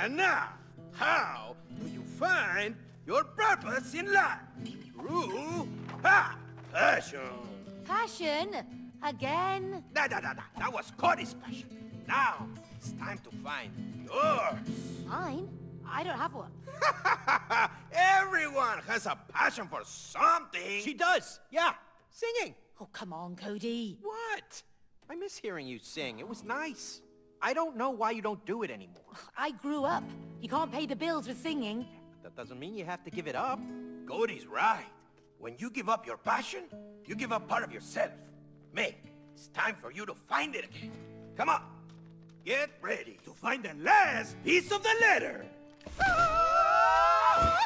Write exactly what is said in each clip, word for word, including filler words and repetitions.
And now, how do you find your purpose in life? Through ha, passion. Passion? Again? Da da da da. That was Cody's passion. Now it's time to find yours. Mine? I don't have one. Everyone has a passion for something. She does, yeah. Singing. Oh, come on, Cody. What? I miss hearing you sing. It was nice. I don't know why you don't do it anymore. I grew up. You can't pay the bills with singing. That doesn't mean you have to give it up. Cody's right. When you give up your passion, you give up part of yourself. May, it's time for you to find it again. Come on. Get ready to find the last piece of the letter. Oh,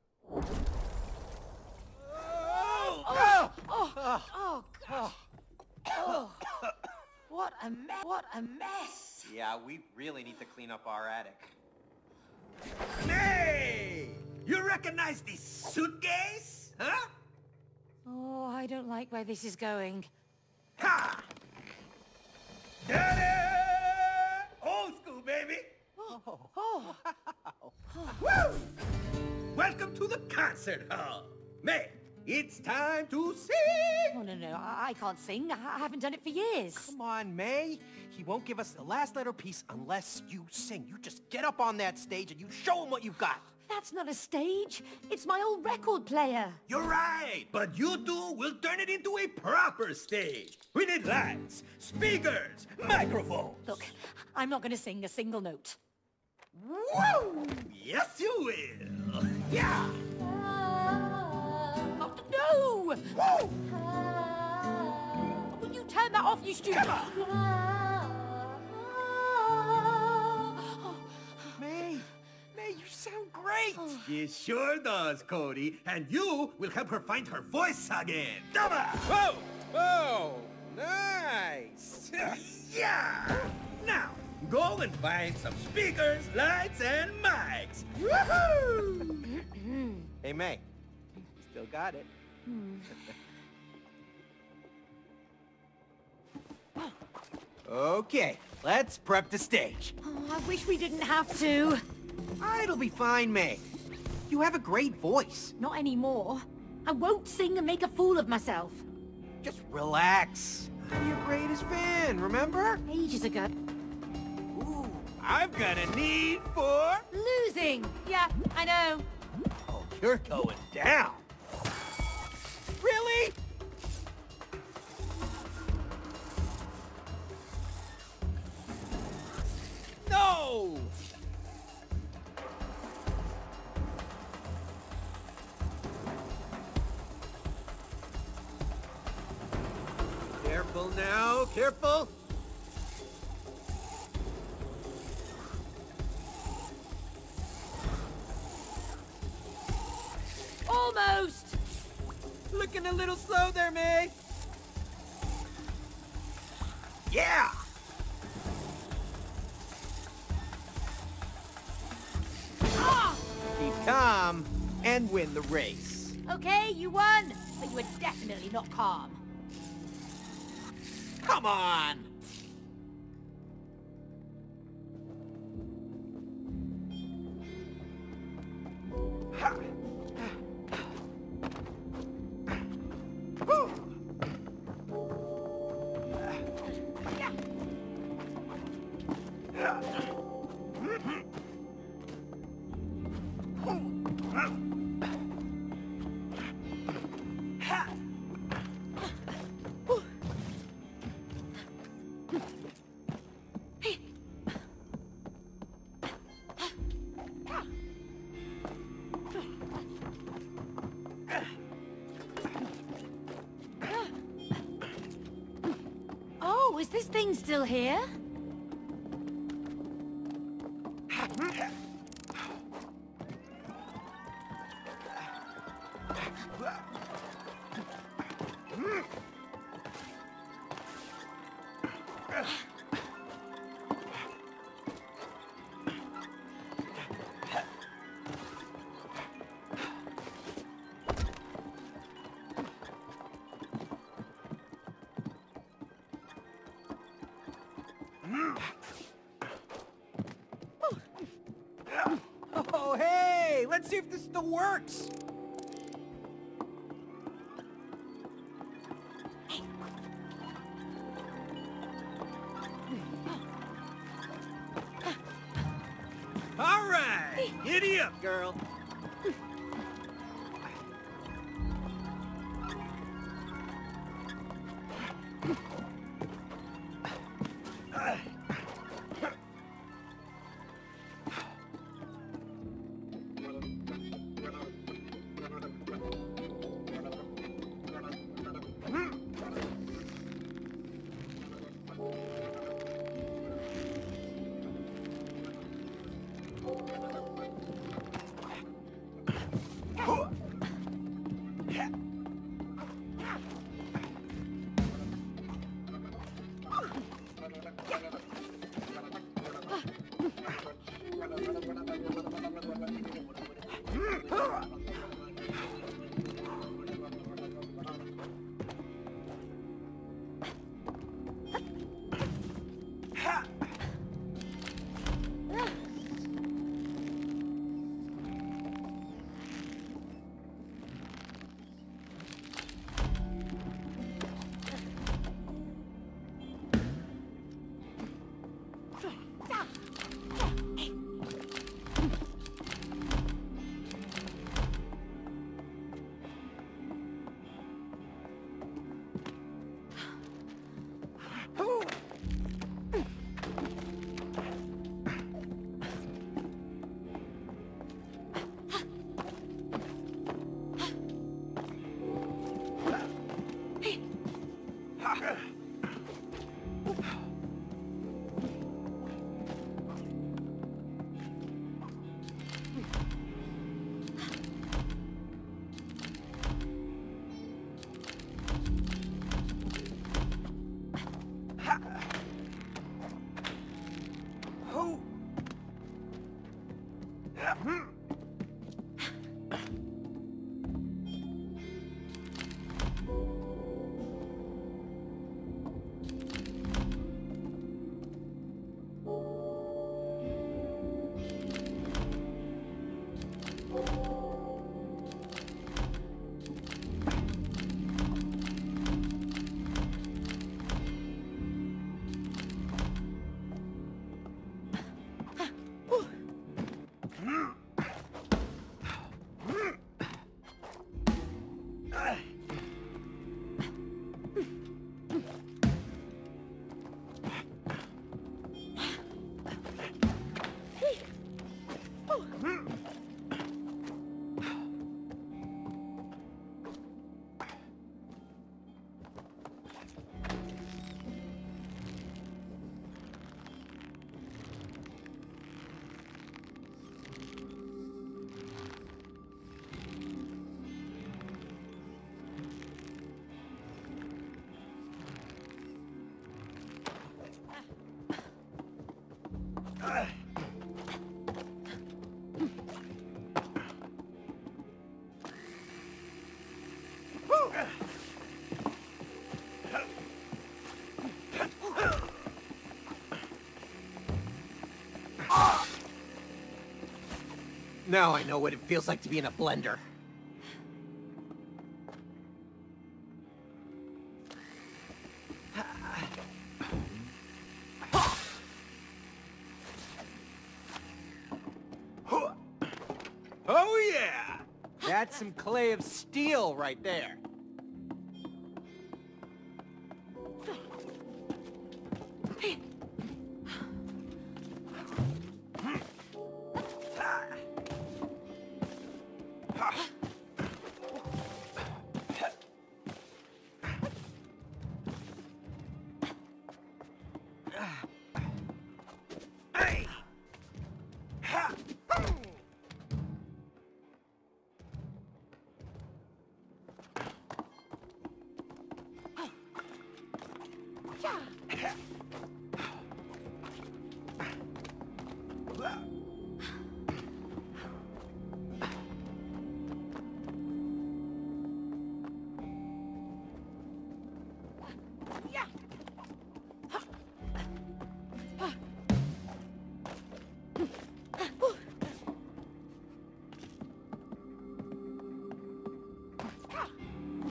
oh, oh, oh, gosh. Oh, what a mess. What a mess. Yeah, we really need to clean up our attic. Hey! You recognize this suitcase? Huh? Oh, I don't like where this is going. Ha! Ta-da! Old school, baby! Oh, oh. Woo! Welcome to the concert hall. May, it's time to sing! Oh, no, no, I, I can't sing. I, I haven't done it for years. Come on, May. He won't give us the last letter piece unless you sing. You just get up on that stage and you show him what you've got. That's not a stage. It's my old record player. You're right, but you two will turn it into a proper stage. We need lights, speakers, microphones. Look, I'm not going to sing a single note. Woo! Yes, you will. Yeah! Oh, no! Woo! Will you turn that off, you stupid? Come on! May, May, you sound great. She sure does, Cody. And you will help her find her voice again. Come on! Whoa! Whoa! Nice! Yeah! Now, go and find some speakers, lights, and mics. Woohoo! Hey, May. Still got it. Okay, let's prep the stage. Oh, I wish we didn't have to. It'll be fine, May. You have a great voice. Not anymore. I won't sing and make a fool of myself. Just relax. I'm your greatest fan, remember? Ages ago. Ooh, I've got a need for... Losing. Yeah, I know. Oh, you're going down. Really? No! Careful now, careful. Almost. Looking a little slow there, May. Yeah! Ah! Keep calm and win the race. Okay, you won, but you were definitely not calm. Come on! Ha! Woo! Oh, is this thing still here? the works! All right, giddy up, girl. Now I know what it feels like to be in a blender. Oh, yeah! That's some clay of steel right there.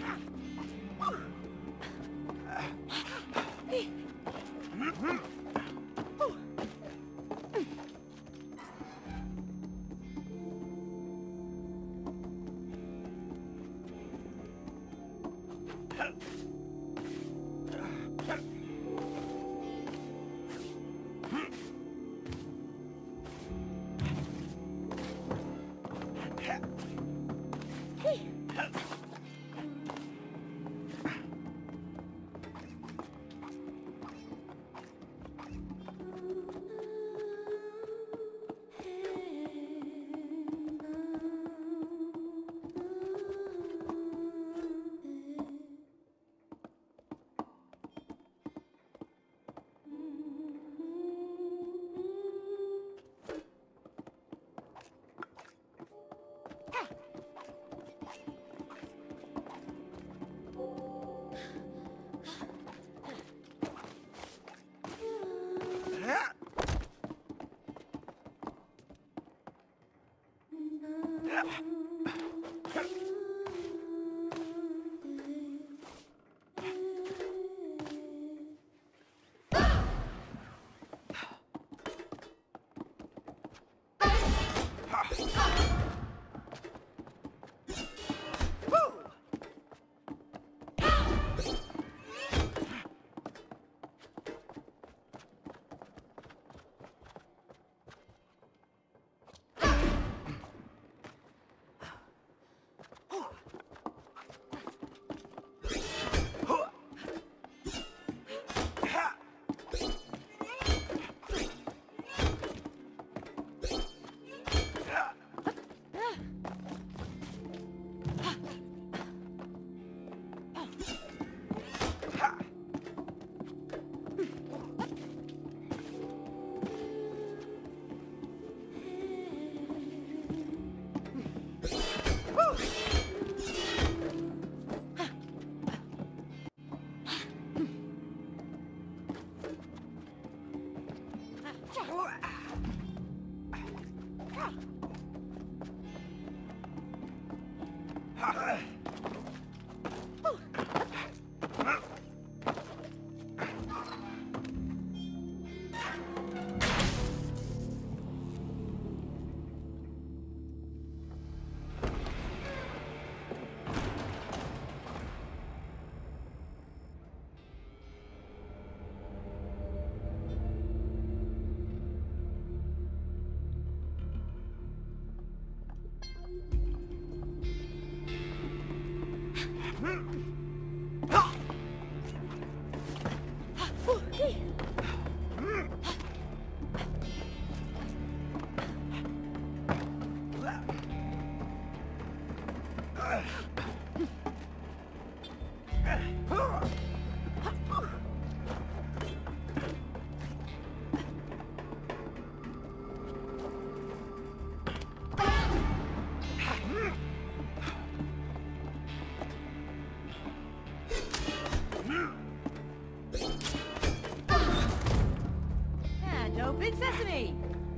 Open sesame!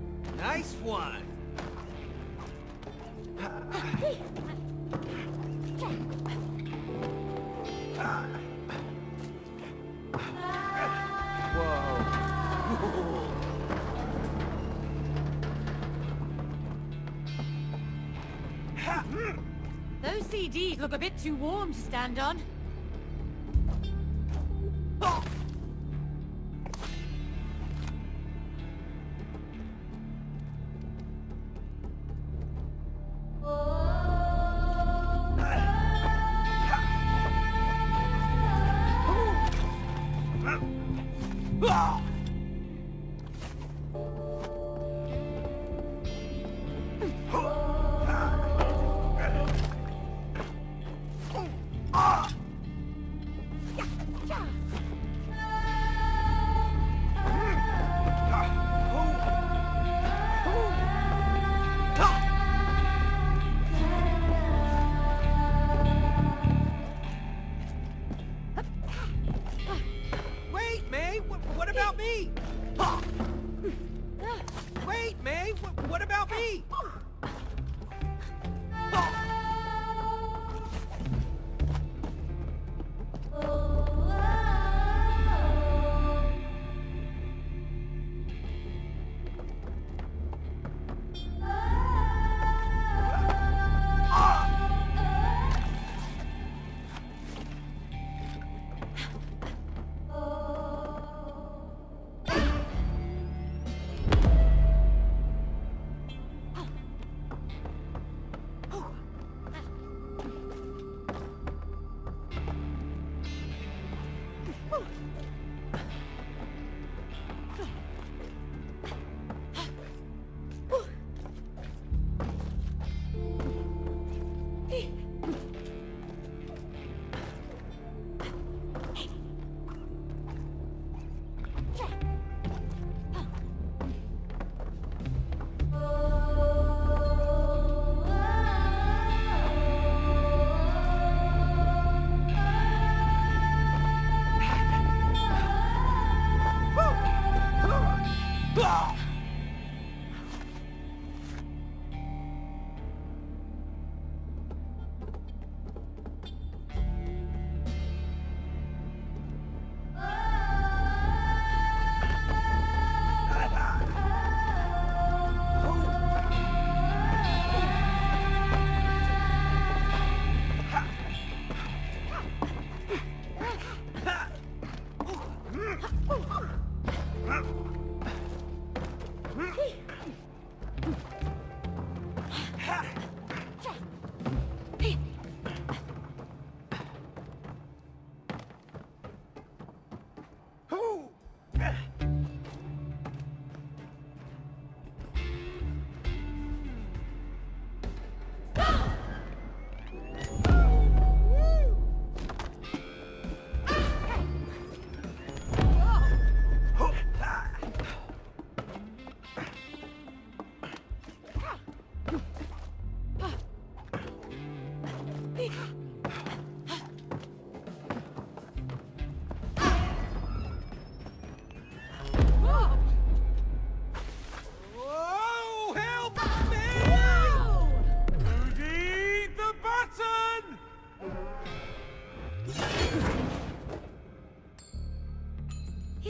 Nice one! Those C Ds look a bit too warm to stand on.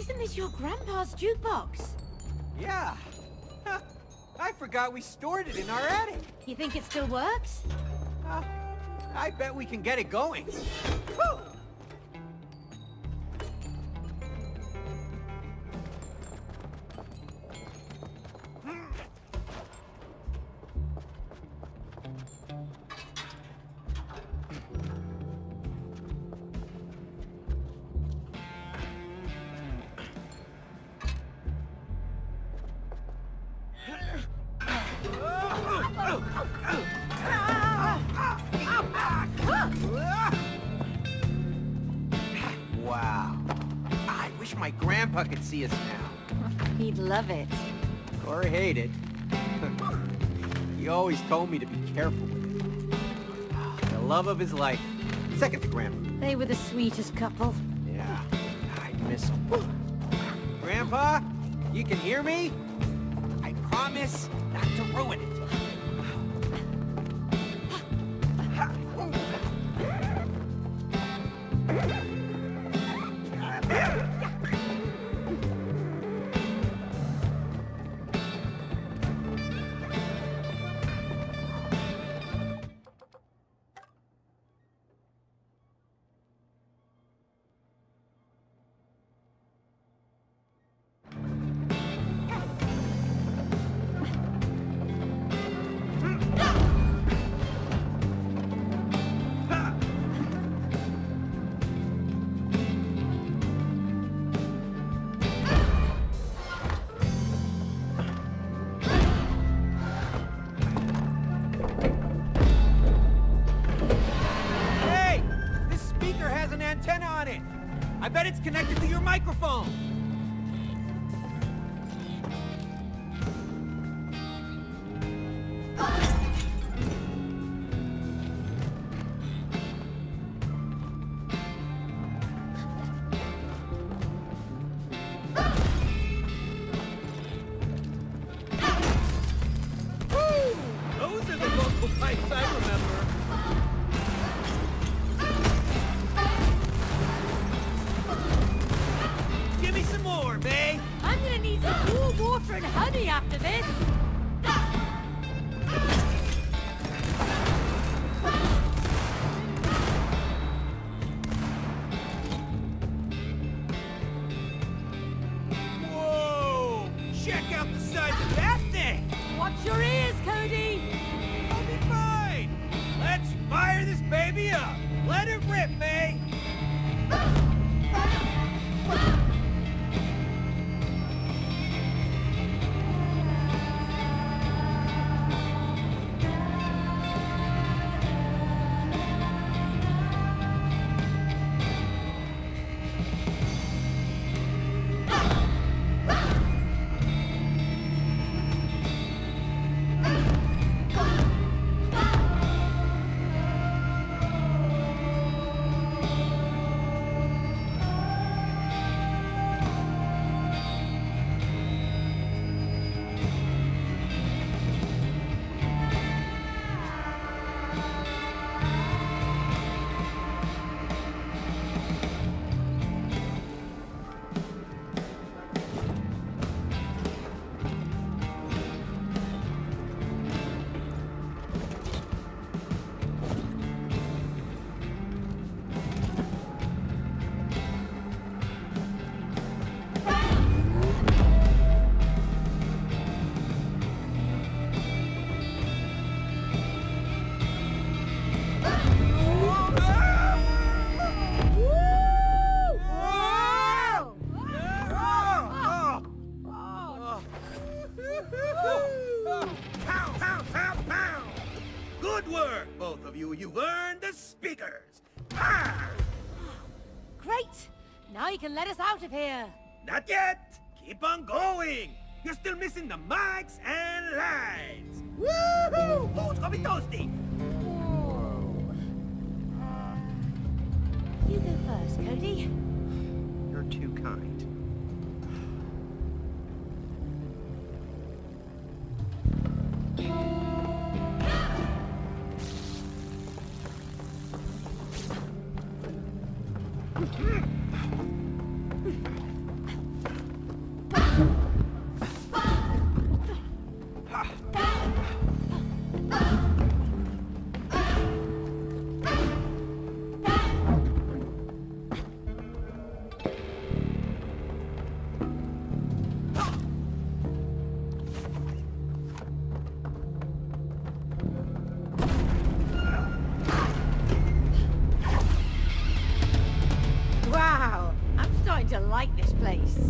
Isn't this your grandpa's jukebox? Yeah. Huh. I forgot we stored it in our attic. You think it still works? Uh, I bet we can get it going. Woo! Wow. I wish my grandpa could see us now. He'd love it. Or hate it. He always told me to be careful with it. The love of his life. Second to grandpa. They were the sweetest couple. Yeah, I'd miss him. Grandpa, you can hear me? I promise not to ruin it. Antenna on it. I bet it's connected to your microphone. Woo! Those are the vocal pipes I remember. Give me some more, May. I'm gonna need some cool water and honey after this. Whoa! Check out the size of that thing! Watch your ears, Cody. I'll be fine! Let's fire this baby up! Let it rip, May! Good work, both of you. You've earned the speakers. Ah! Great. Now you can let us out of here. Not yet. Keep on going. You're still missing the mics and lights. Woohoo! Who's gonna be toasty? Whoa. Uh, you go first, Cody. You're too kind. like this place.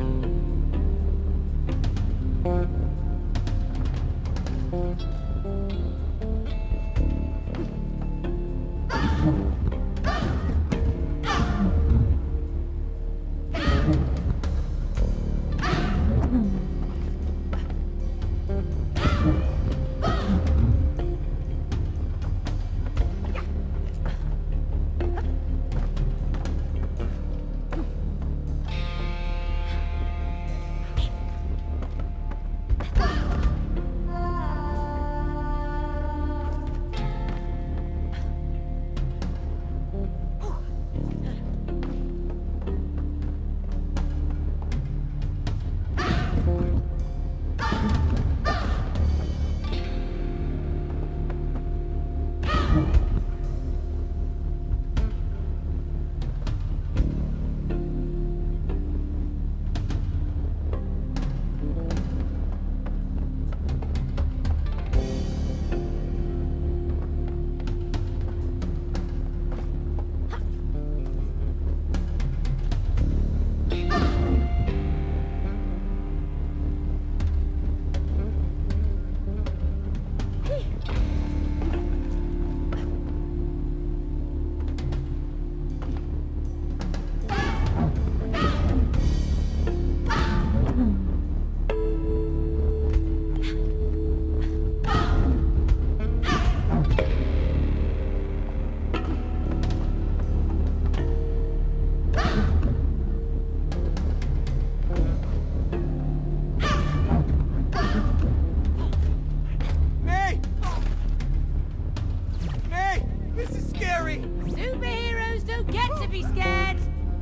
Superheroes don't get to be scared!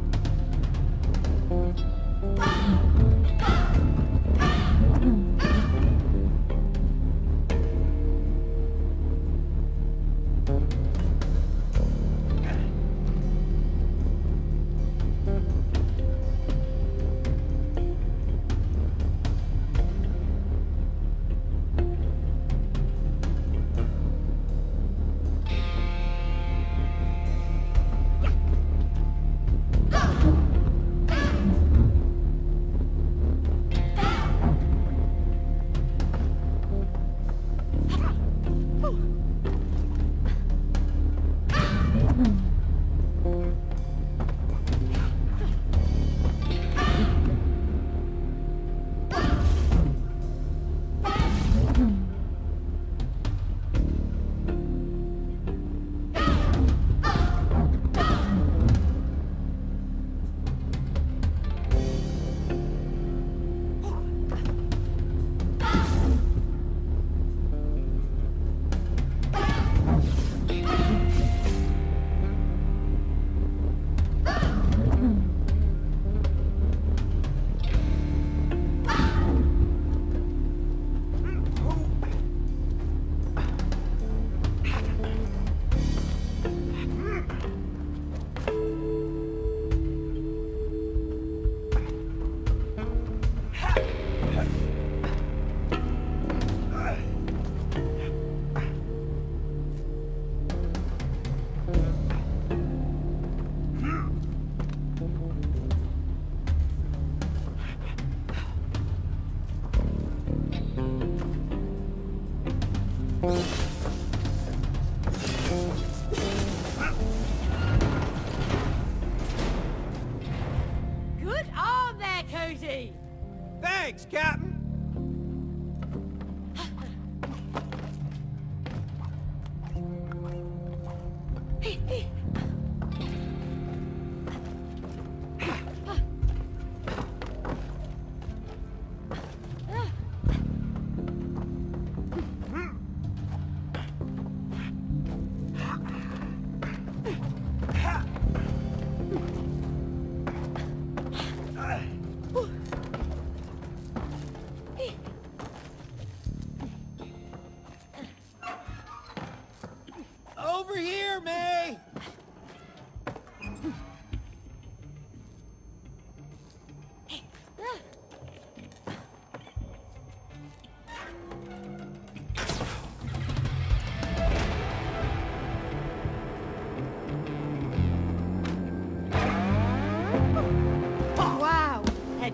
Good arm there, Cody! Thanks, Captain!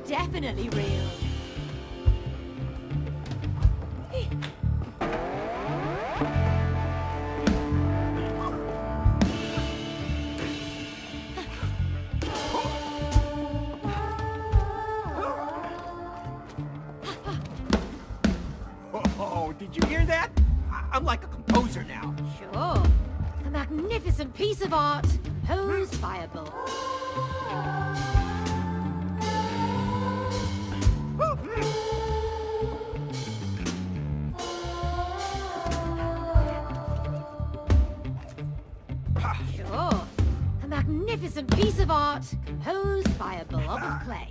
definitely real. Oh, did you hear that? I I'm like a composer now. Sure. A magnificent piece of art composed by a bull. Sure. A magnificent piece of art composed by a blob of clay.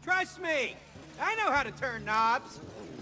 Trust me! I know how to turn knobs!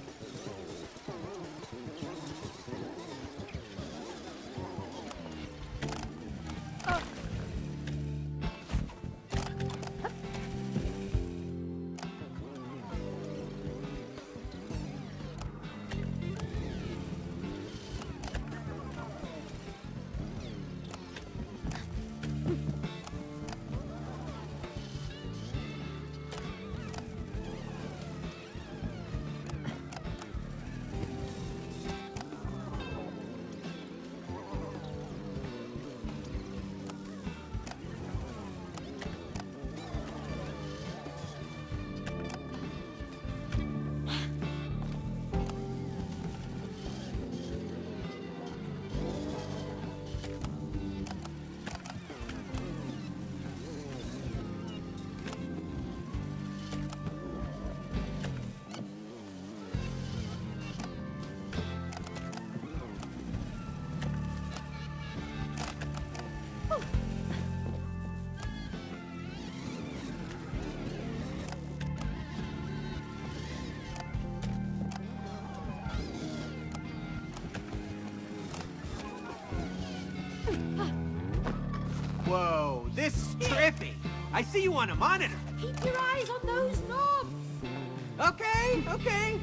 Whoa, this is trippy. I see you on a monitor. Keep your eyes on those knobs. Okay, okay.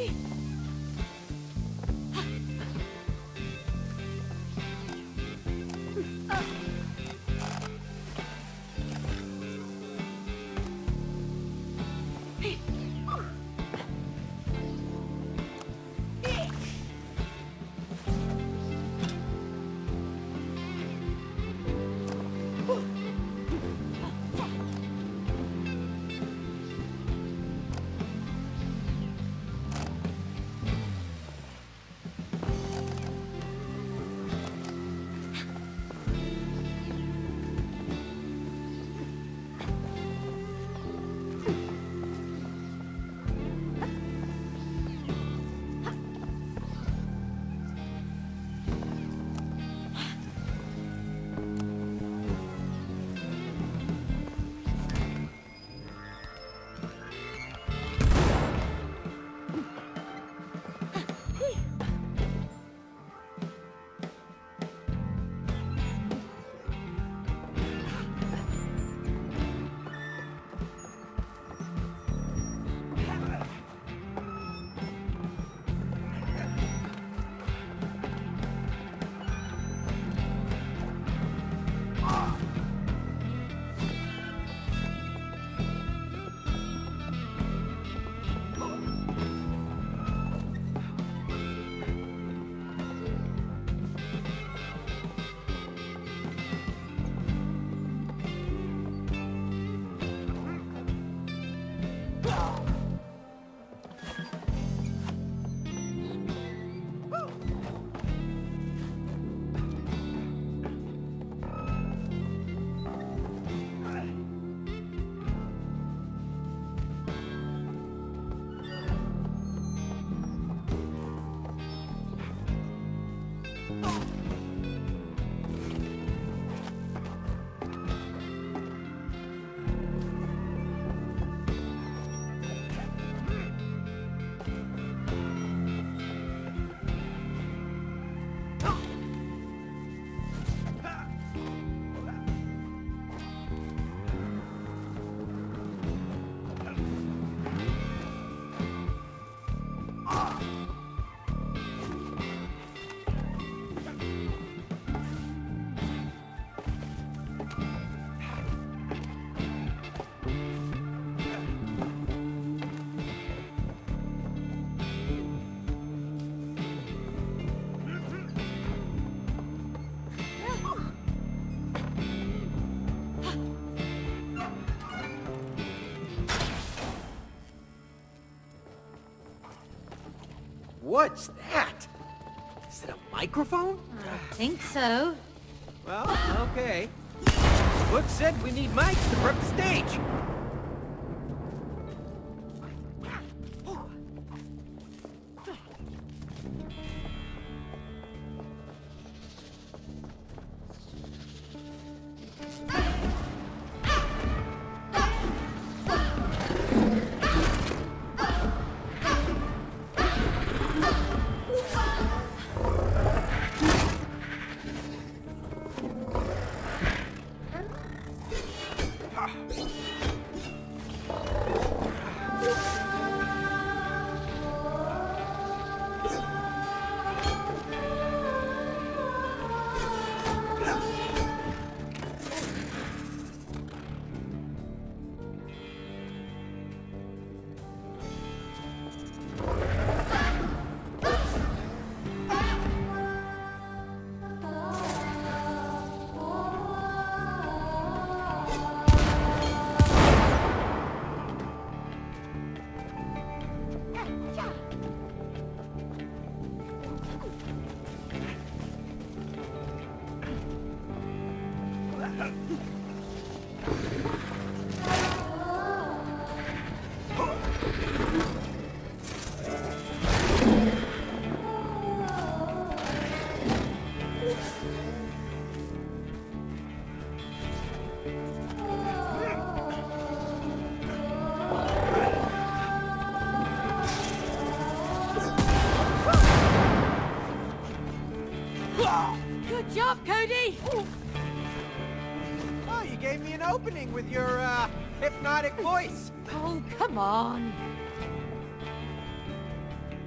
What's that? Is it a microphone? I think so. Well, okay. Book said we need mics to prep the stage. Good job, Cody! Oh, you gave me an opening with your, uh, hypnotic voice. Oh, come on.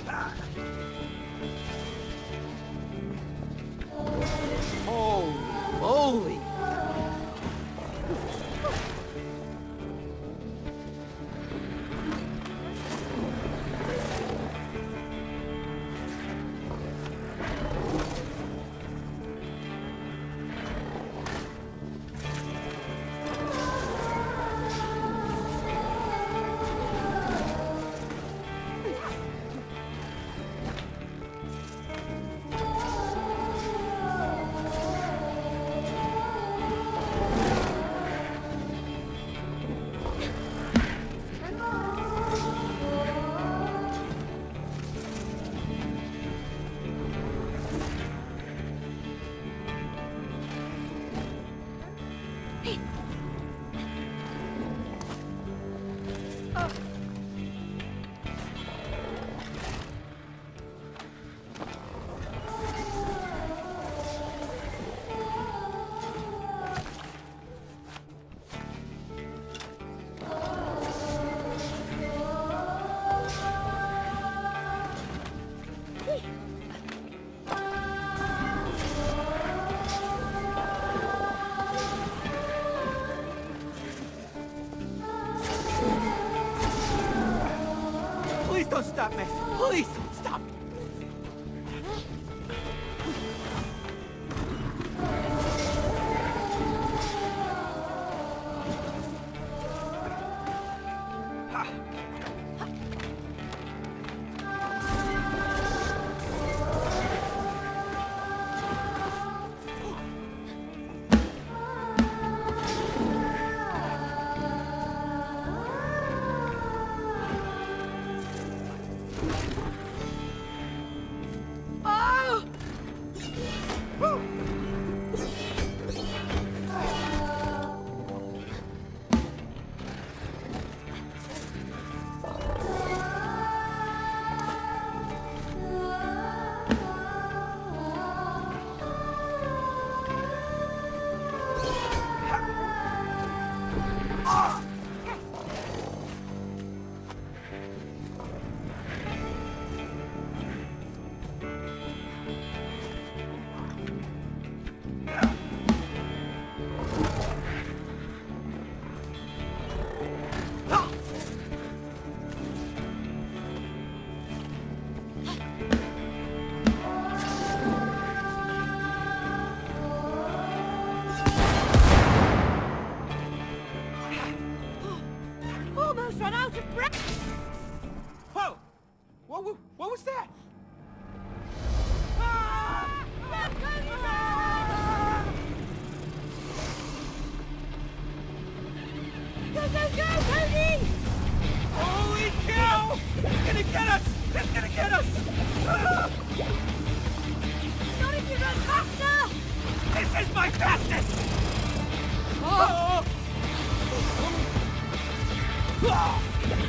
Holy moly! Please don't stop me! Please don't stop me! Almost run out of breath! Whoa! What, what, what was that? Go, go, go, Tony! Holy cow! It's gonna get us! It's gonna get us! Ah! Not if you run faster! This is my fastest! Oh. Oh! Ah!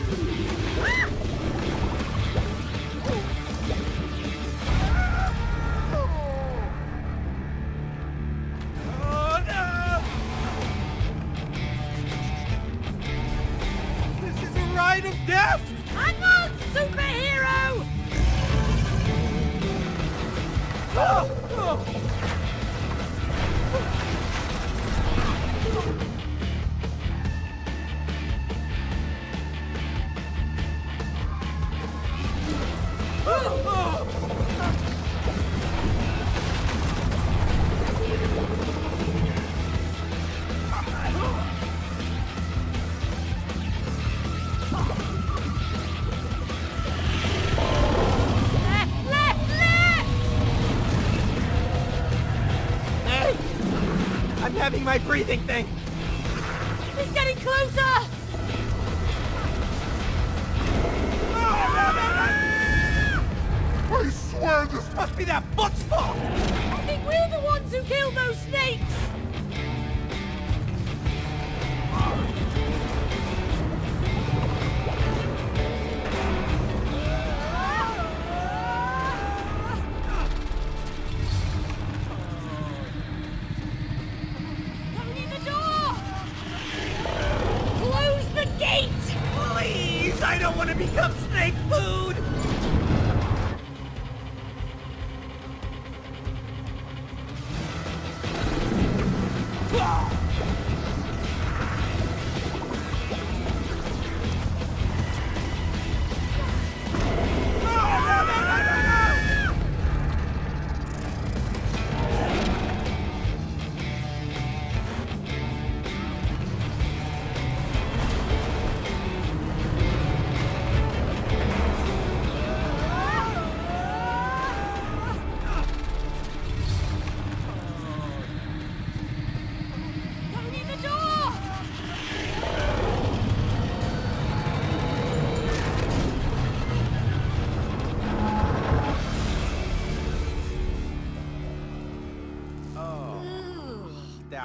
Oh no! This is a ride of death! Hang on, superhero! Oh! Oh! Left, left, left! Hey! I'm having my breathing thing! He's getting closer! I swear this Must be that book's fault! I think we're the ones who killed those snakes! Opening the door! Close the gate! Please! I don't want to become snake food!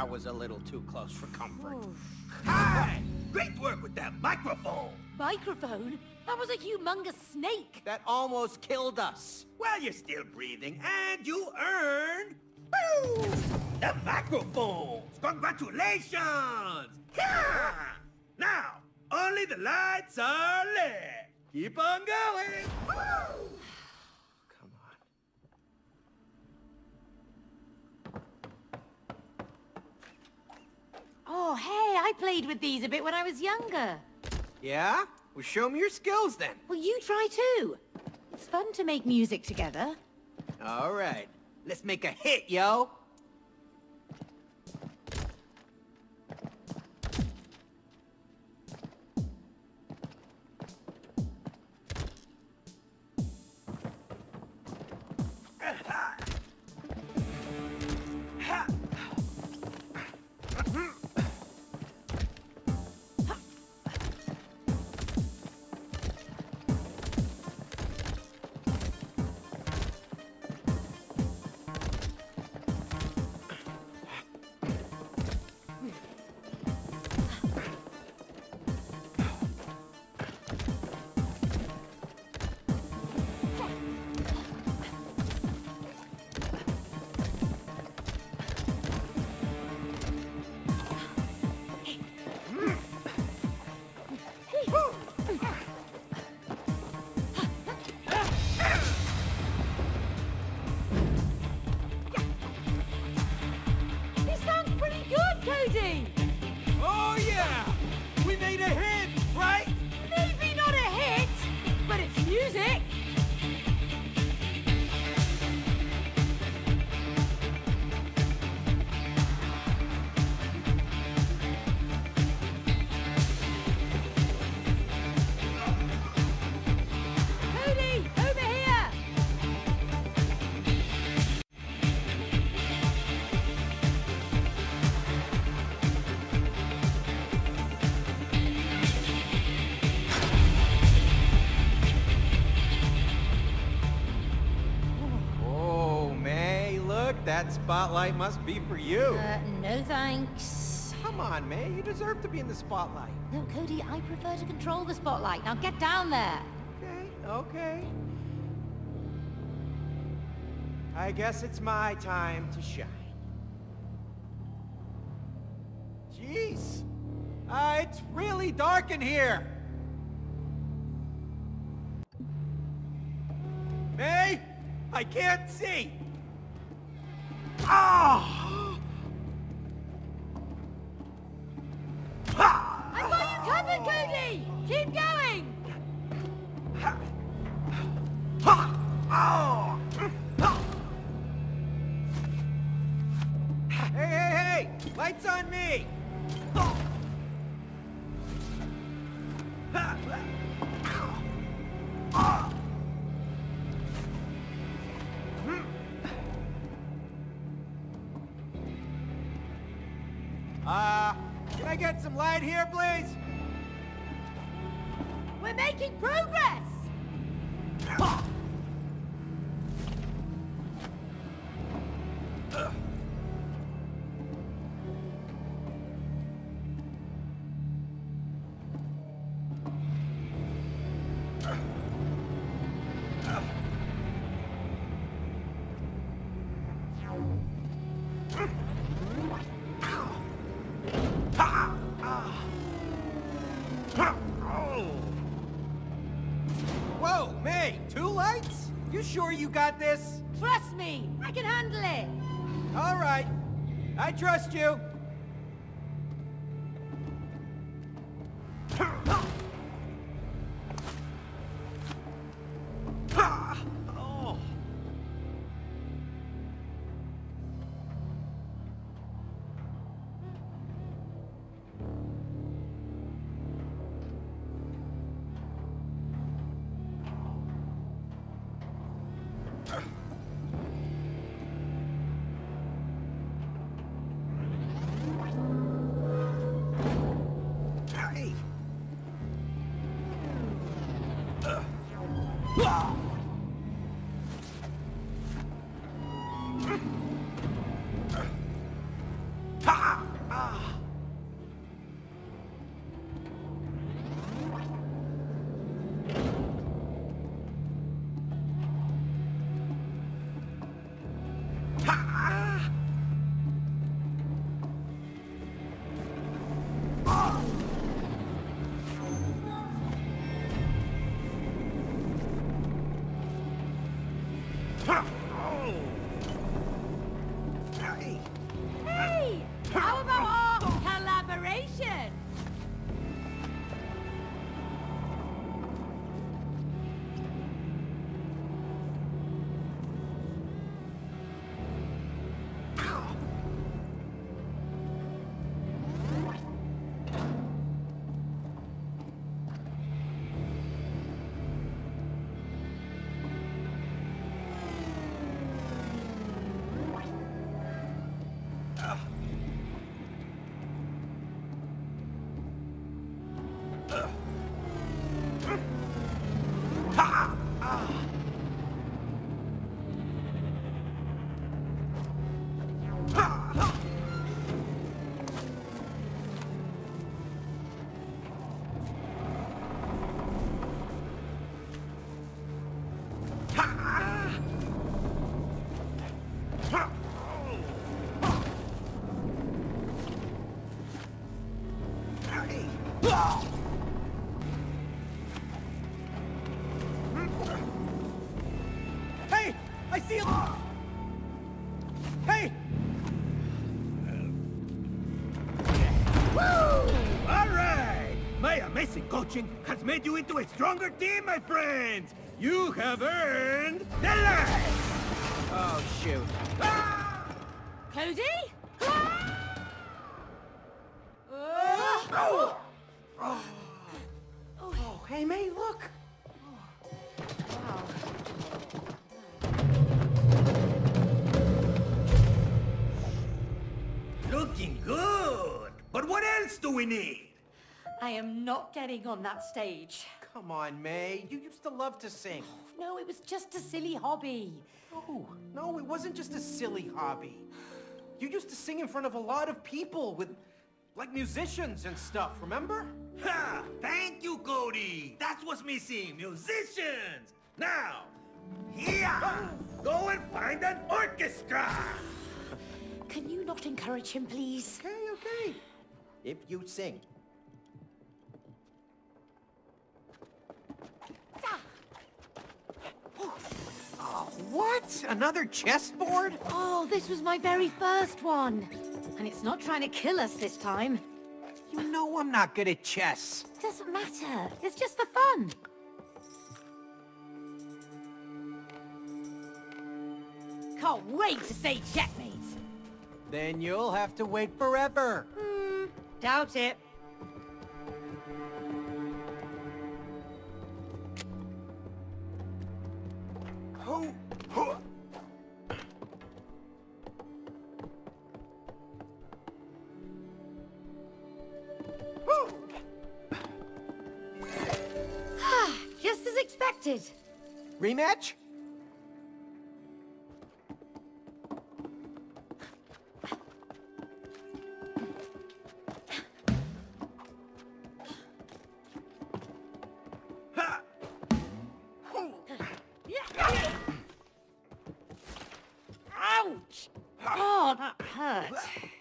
car was a little too close for comfort. Hi! Great work with that microphone! Microphone? That was a humongous snake. That almost killed us. Well, you're still breathing, and you earned... Woo! The microphones! Congratulations! Yeah! Now, only the lights are lit. Keep on going! Woo! Come on. Oh, hey, I played with these a bit when I was younger. Yeah? Well, show me your skills then. Well, you try too. It's fun to make music together. All right. Let's make a hit, yo. Oh, yeah! We made a hit, right? Maybe not a hit, but it's music. Cody, over here! That spotlight must be for you. Uh, no thanks. Come on, May. You deserve to be in the spotlight. No, Cody, I prefer to control the spotlight. Now get down there. Okay, okay. I guess it's my time to shine. Jeez. Uh, it's really dark in here. May? I can't see. Ah! I've got you covered, Cody! Keep going! Hey, hey, hey! Lights on me! Uh, can I get some light here, please? We're making progress! Whoa, May! Two lights? You sure you got this? Trust me, I can handle it! All right. I trust you. Oh. Hey. Ha! Hey! How about our collaboration? Hey! I see him! Hey! Woo! All right! My amazing coaching has made you into a stronger team, my friends! You have earned the light! Oh, shoot. Ah! Cody? Oh! Oh, hey, May, look! Looking good! But what else do we need? I am not getting on that stage. Come on, May. You used to love to sing. No, it was just a silly hobby. No, no, it wasn't just a silly hobby. You used to sing in front of a lot of people with, like, musicians and stuff, remember? Ha! Thank you, Cody! That's what's missing! Musicians! Now, here! Go and find an orchestra! Can you not encourage him, please? Okay, okay. If you sing. Oh, what? Another chessboard? Oh, this was my very first one. And it's not trying to kill us this time. You know I'm not good at chess. Doesn't matter. It's just for fun. Can't wait to say checkmate. Then you'll have to wait forever. Hmm, doubt it. Ho! Ho! Just as expected. Rematch? Ha! Ouch! Oh, that hurt.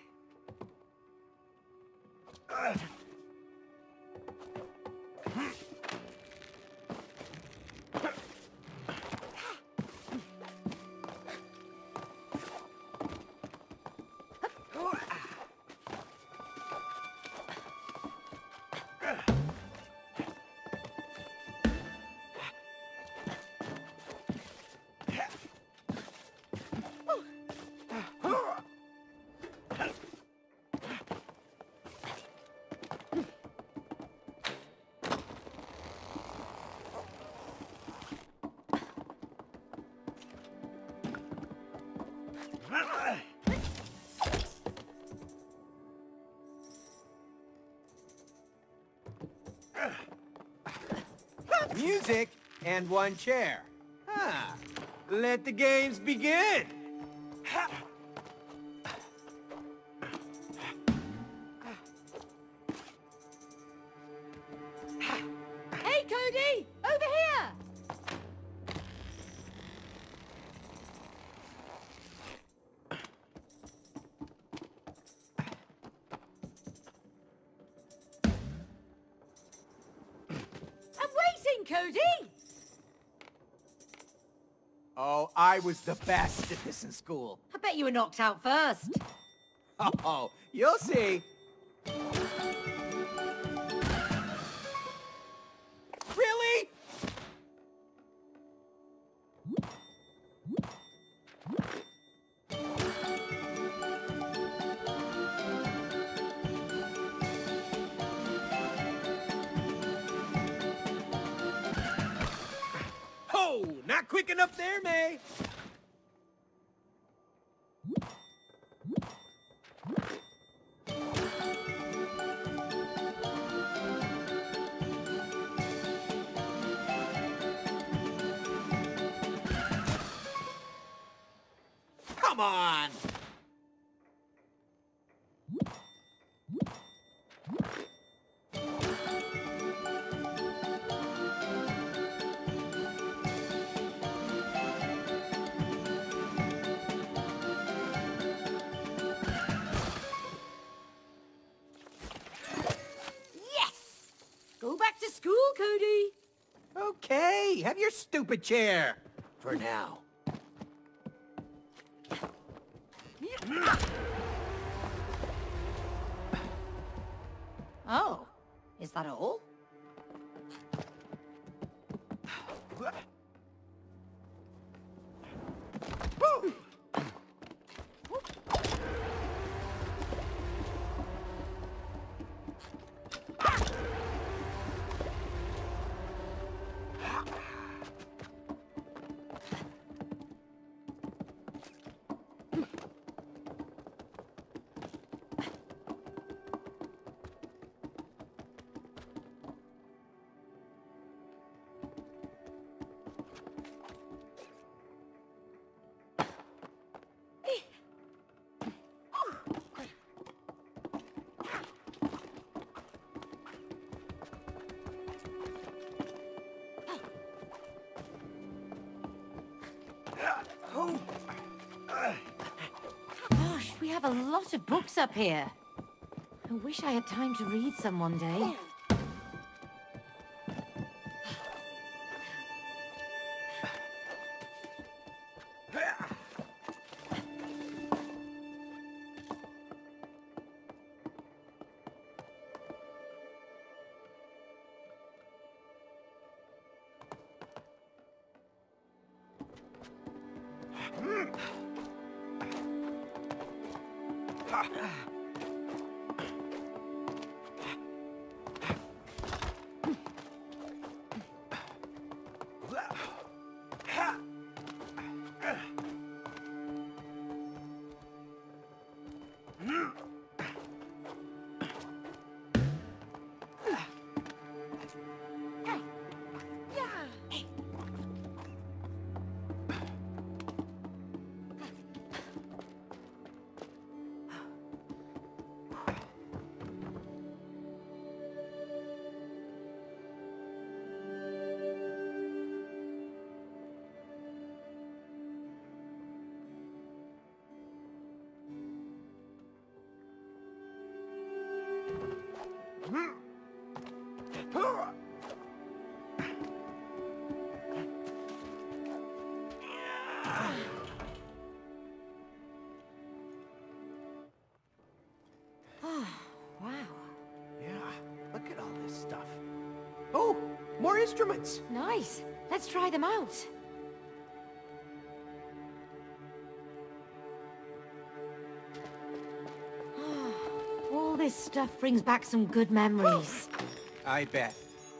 Music and one chair. Ah, let the games begin. Hey, Cody! Over here! I'm waiting, Cody! Oh, I was the best at this in school. I bet you were knocked out first. Oh, you'll see. Really? Oh, not quick enough there, May. Come on! Yes! Go back to school, Cody. Okay, have your stupid chair. For now. Oh, is that all? Gosh, we have a lot of books up here. I wish I had time to read some one day. Wow. Yeah, look at all this stuff. Oh, more instruments. Nice. Let's try them out. All this stuff brings back some good memories. I bet.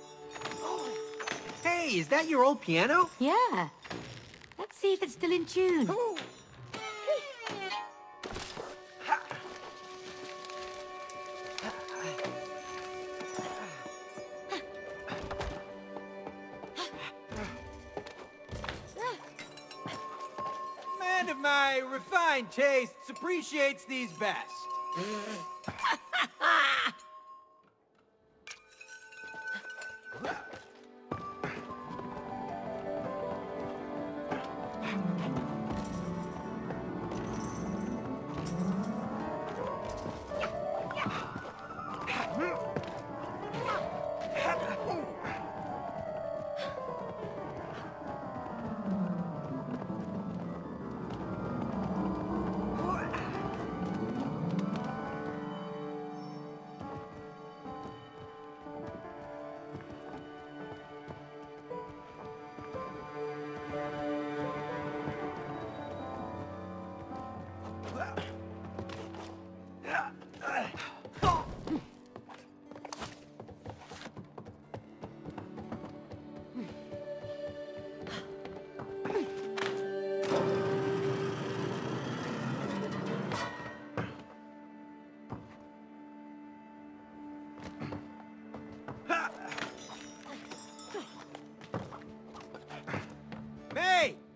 Hey, is that your old piano? Yeah. Let's see if it's still in tune. Oh. Man of my refined tastes appreciates these best.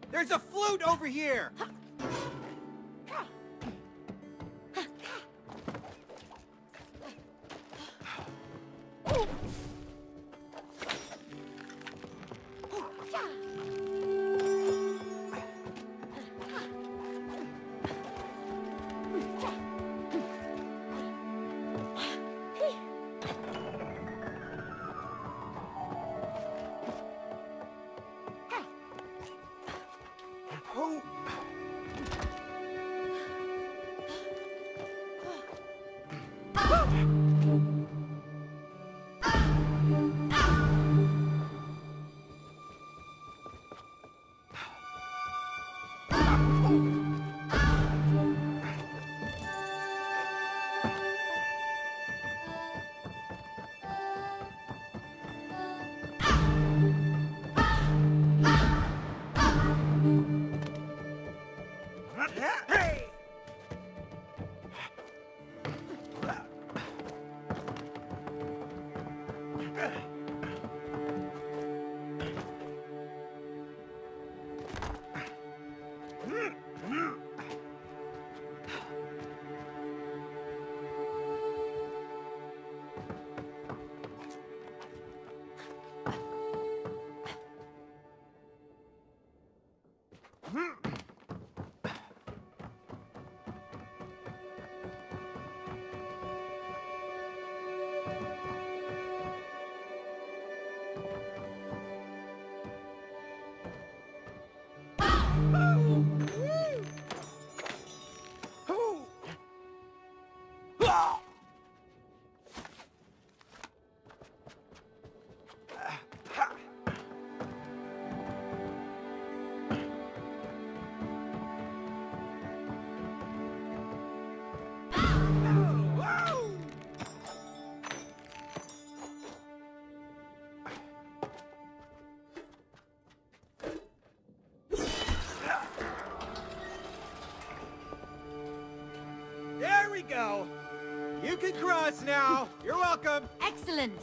There's a flute over here! There we go! You can cross now! You're welcome! Excellent!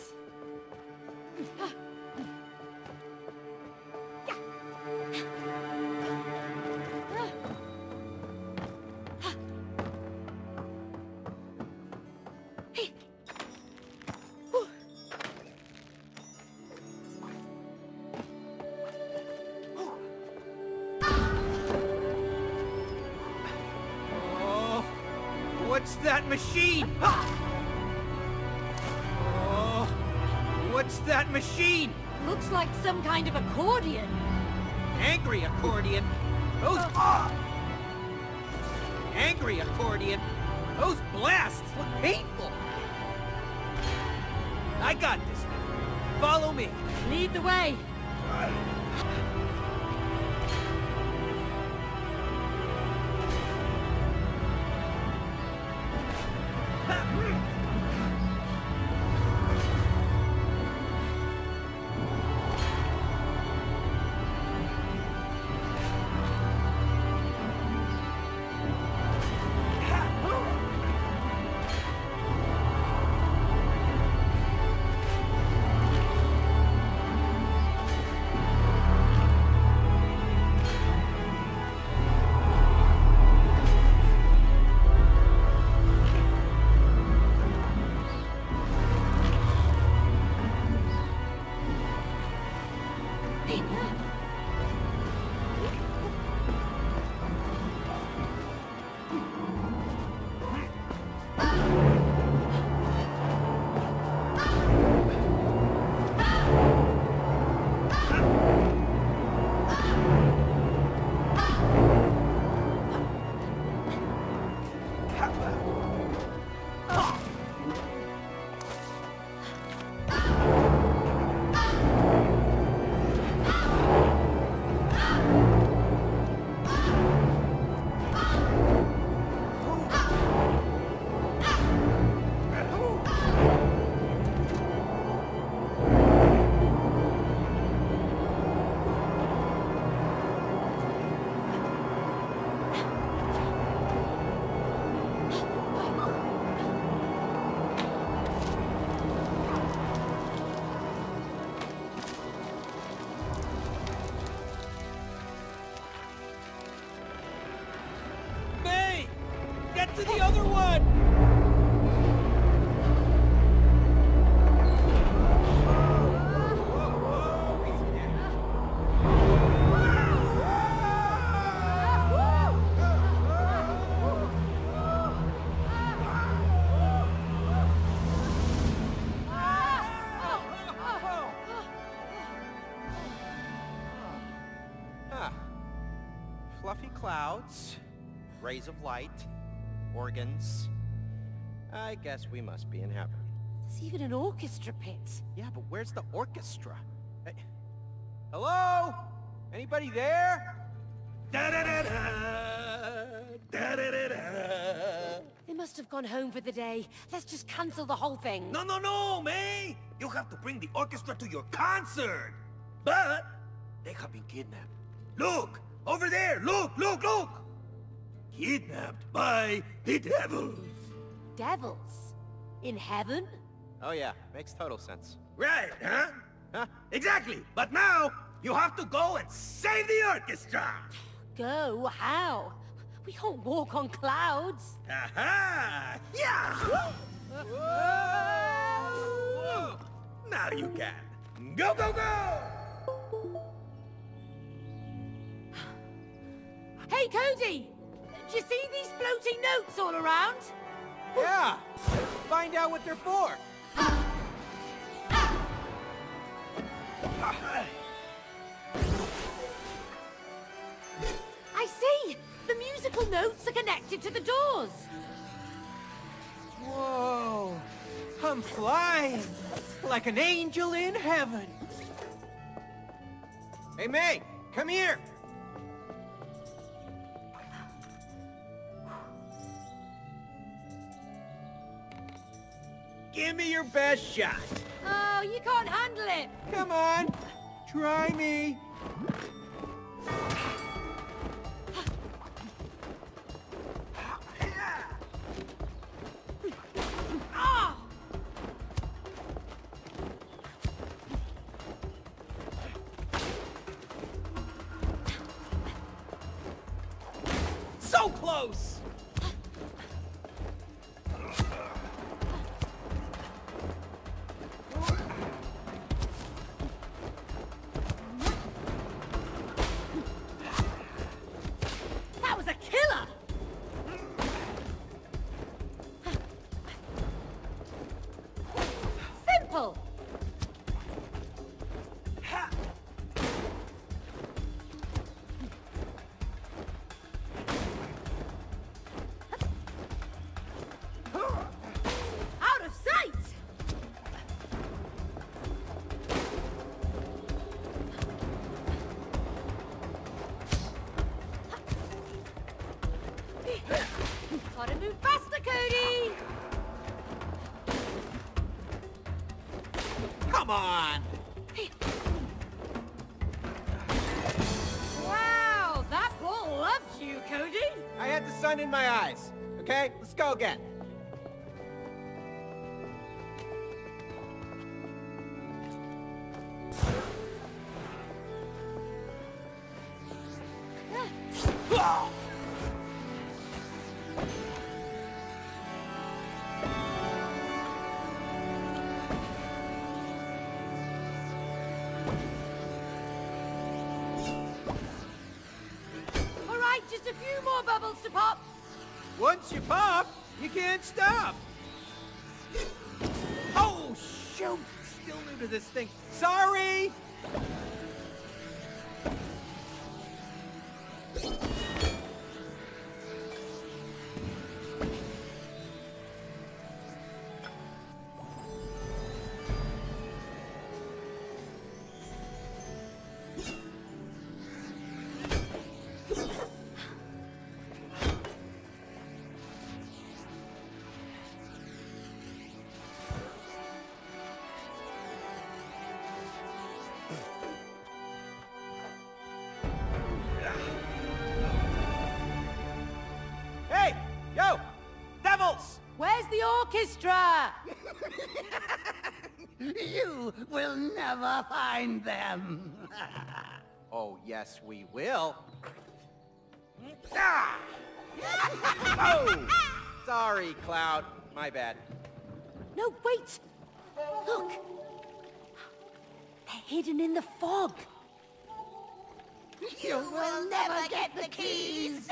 What's that machine? Oh, what's that machine? Looks like some kind of accordion. Angry accordion. Those... Uh. Angry accordion. Those blasts look painful. I got this. Follow me. Lead the way. to the other one! Fluffy clouds, rays of light, organs. I guess we must be in heaven. There's even an orchestra pit. Yeah, but where's the orchestra? Hey, Hello? Anybody there? Da-da-da-da! Da-da-da-da! They must have gone home for the day. Let's just cancel the whole thing. No, no, no, May! You have to bring the orchestra to your concert! But they have been kidnapped. Look! Over there! Look! Look! Look! Kidnapped by the devils! Devils? In heaven? oh yeah, makes total sense. Right, huh? Huh? Exactly! But now, you have to go and save the orchestra! Go? How? We can't walk on clouds. Aha! Yeah! Whoa! Now you can. Go, go, go! Hey, Cody! Do you see these floating notes all around? Yeah! Find out what they're for! I see! The musical notes are connected to the doors! Whoa! I'm flying! Like an angel in heaven! Hey, May! Come here! Give me your best shot! Oh, you can't handle it! Come on! Try me! Ah! So close! That was a killer! Simple! Out of sight! Gotta move faster, Cody! Come on! Wow, that ball loves you, Cody! I had the sun in my eyes. Okay, let's go again. All right, just a few more bubbles to pop. Once you pop, you can't stop. Oh, shoot! Still new to this thing. Sorry! Hey! Yo! Devils! Where's the orchestra? You will never find them. Oh, yes, we will. Ah! Oh! Sorry, Cloud. My bad. No, wait! Look! They're hidden in the fog. You will never get the keys!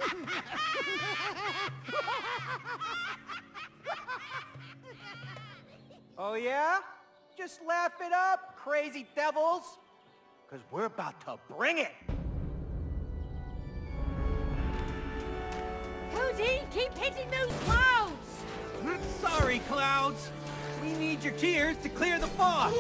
Oh yeah? Just laugh it up, crazy devils! Because we're about to bring it! Cody, keep hitting those clouds! Sorry, Clouds! We need your tears to clear the fog!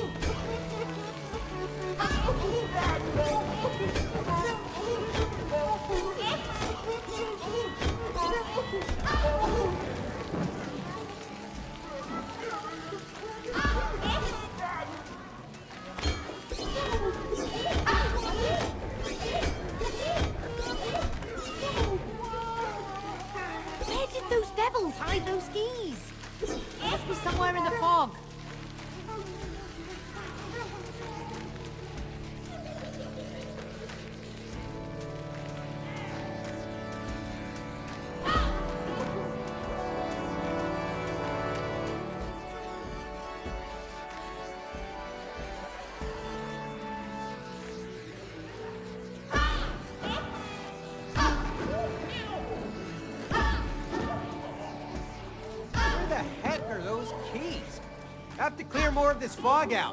Where did those devils hide those keys? Must be somewhere in the fog. Where the heck are those keys? Have to clear more of this fog out.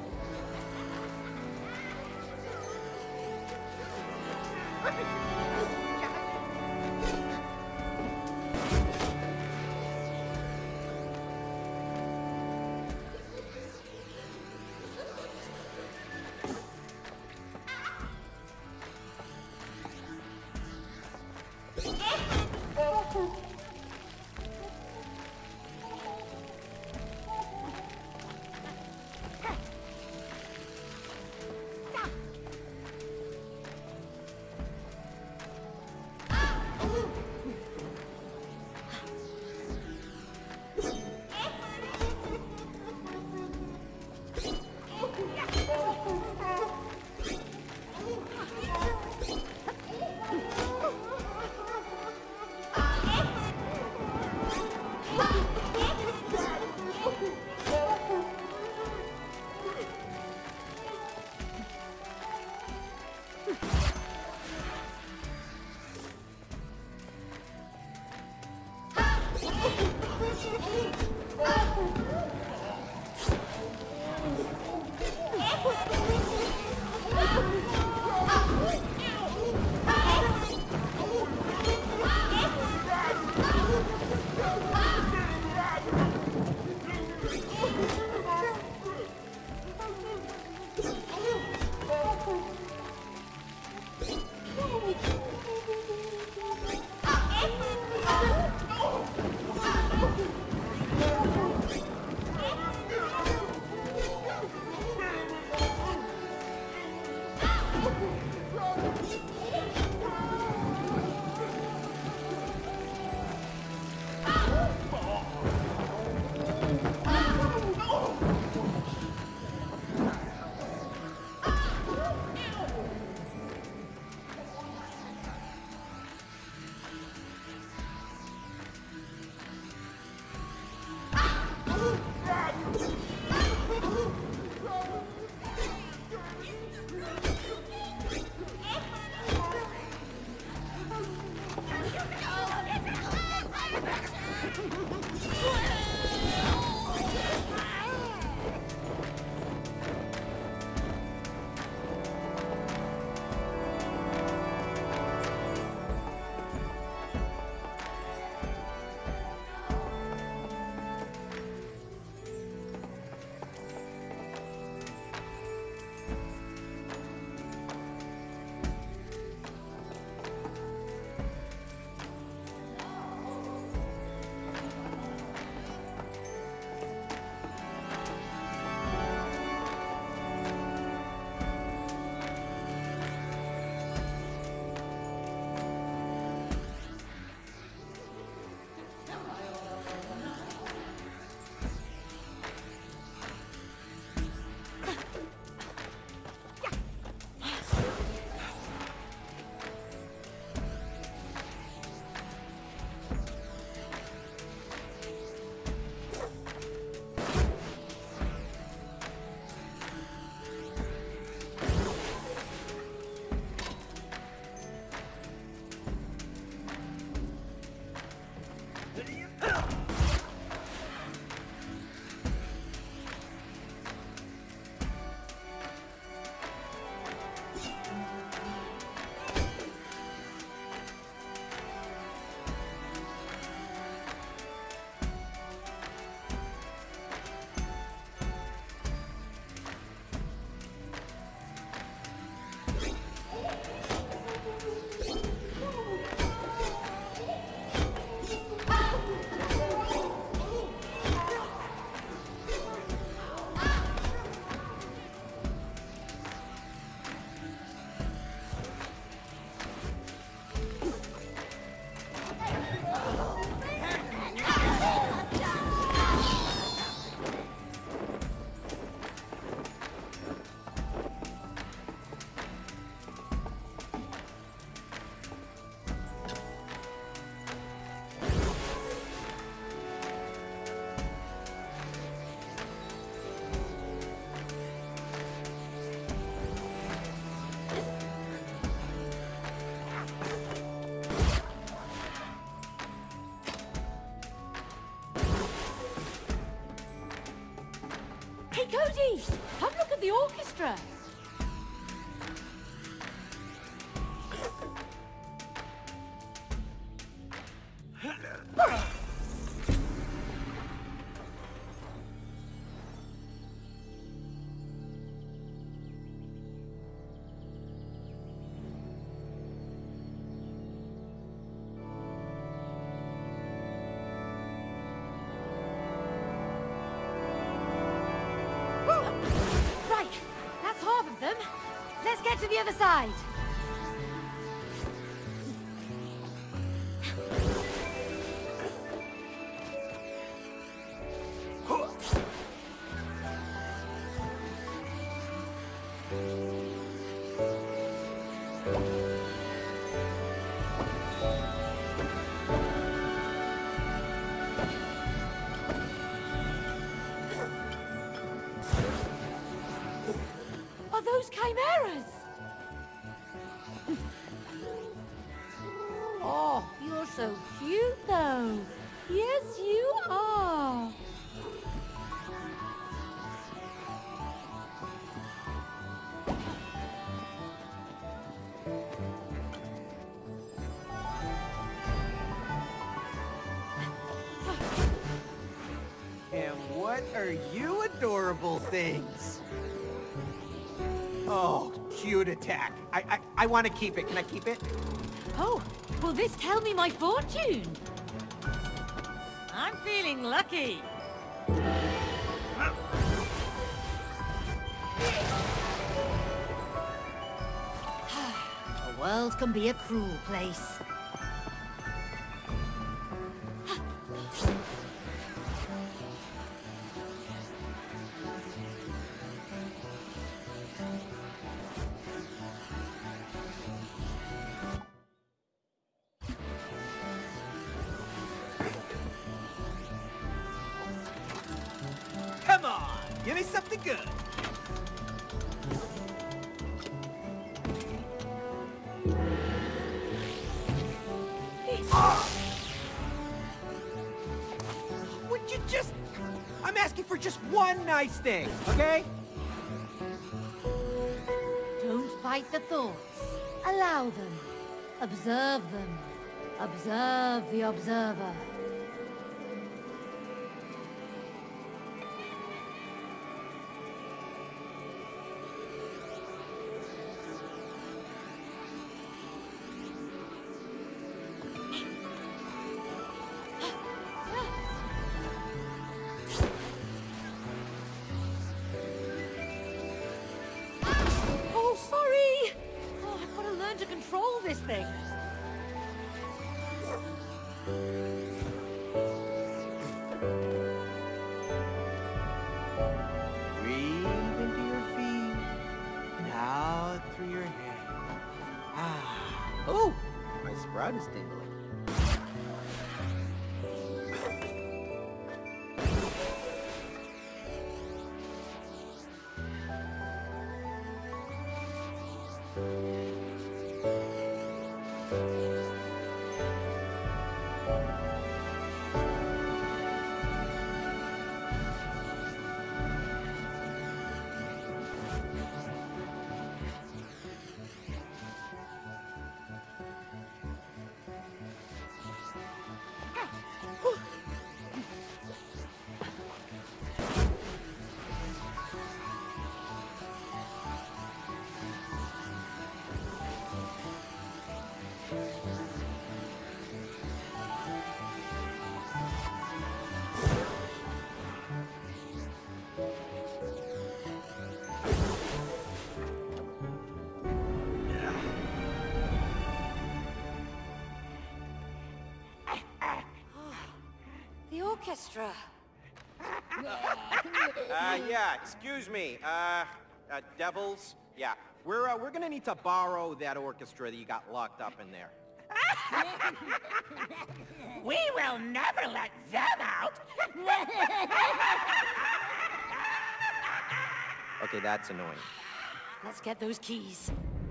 orchestra. Right, that's half of them. Let's get to the other side. Are those chimeras? Oh, you're so cute, though. Yes, you are. And what are you adorable things? Oh, cute attack. I I, I want to keep it. Can I keep it? Oh, will this tell me my fortune? I'm feeling lucky. The world can be a cruel place. Come on, give me something good. Would you just... I'm asking for just one nice thing, okay? Don't fight the thoughts. Allow them. Observe them. Observe the observer. Oh, sorry! Oh, I've got to learn to control this thing. Breathe into your feet and out through your head. Ah. Oh, my sprout is tingling. The orchestra. Uh, yeah, excuse me. Uh, uh, devils? Yeah, we're, uh, we're gonna need to borrow that orchestra that you got locked up in there. We will never let them out. Okay, that's annoying. Let's get those keys.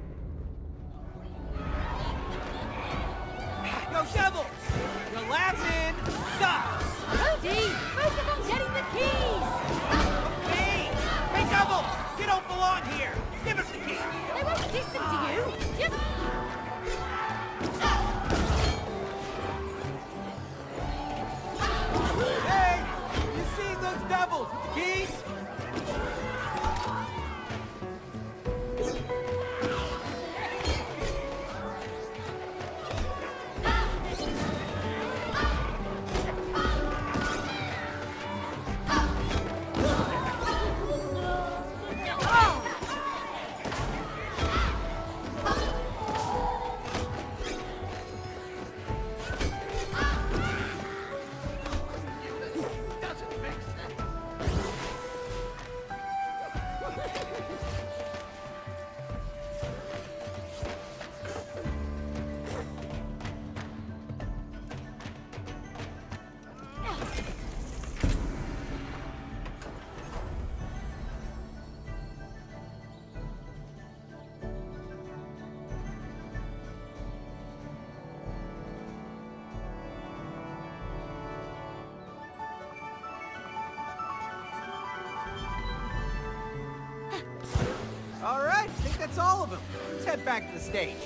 Yo, devils! Your lab's in sucks! Cody! Both of them getting the keys! Hey! Hey, devils! You don't belong! belong here. Give us the key. They won't listen to you. Just... Hey! You seen those devils with the keys? All right, I think that's all of them. Let's head back to the stage.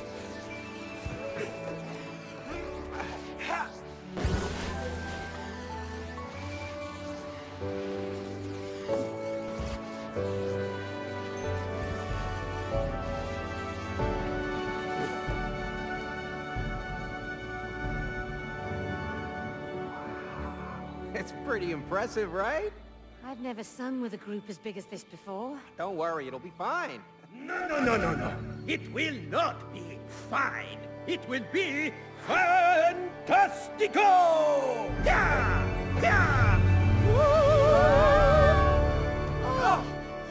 It's pretty impressive, right? I've never sung with a group as big as this before. Don't worry, it'll be fine. No, no, no, no, no. It will not be fine. It will be fantastico! Yeah! Yeah! Oh.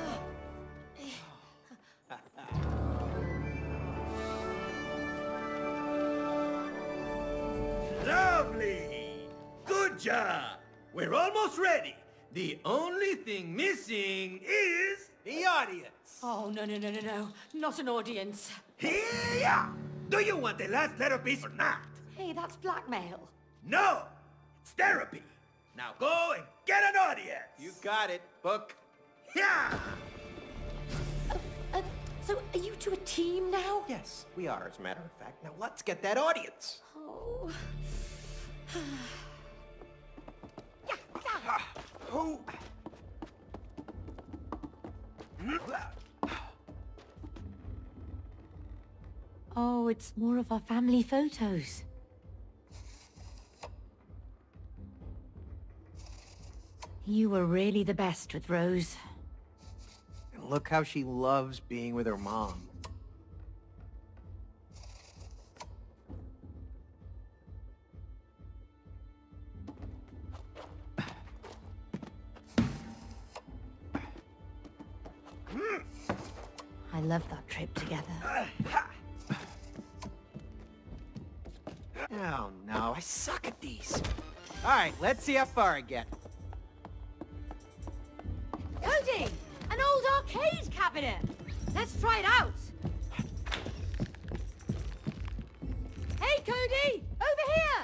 Lovely! Good job! We're almost ready. The only thing missing is the audience. Oh, no, no, no, no, no. Not an audience. Here! Do you want the last therapist or not? Hey, that's blackmail. No! It's therapy. Now go and get an audience. You got it, Book. Yeah! Uh, so, are you two a team now? Yes, we are, as a matter of fact. Now let's get that audience. Oh. Who? Oh, it's more of our family photos. You were really the best with Rose. And look how she loves being with her mom. I love that trip together. Oh no, I suck at these. All right, let's see how far I get. Cody! An old arcade cabinet! Let's try it out! Hey, Cody! Over here!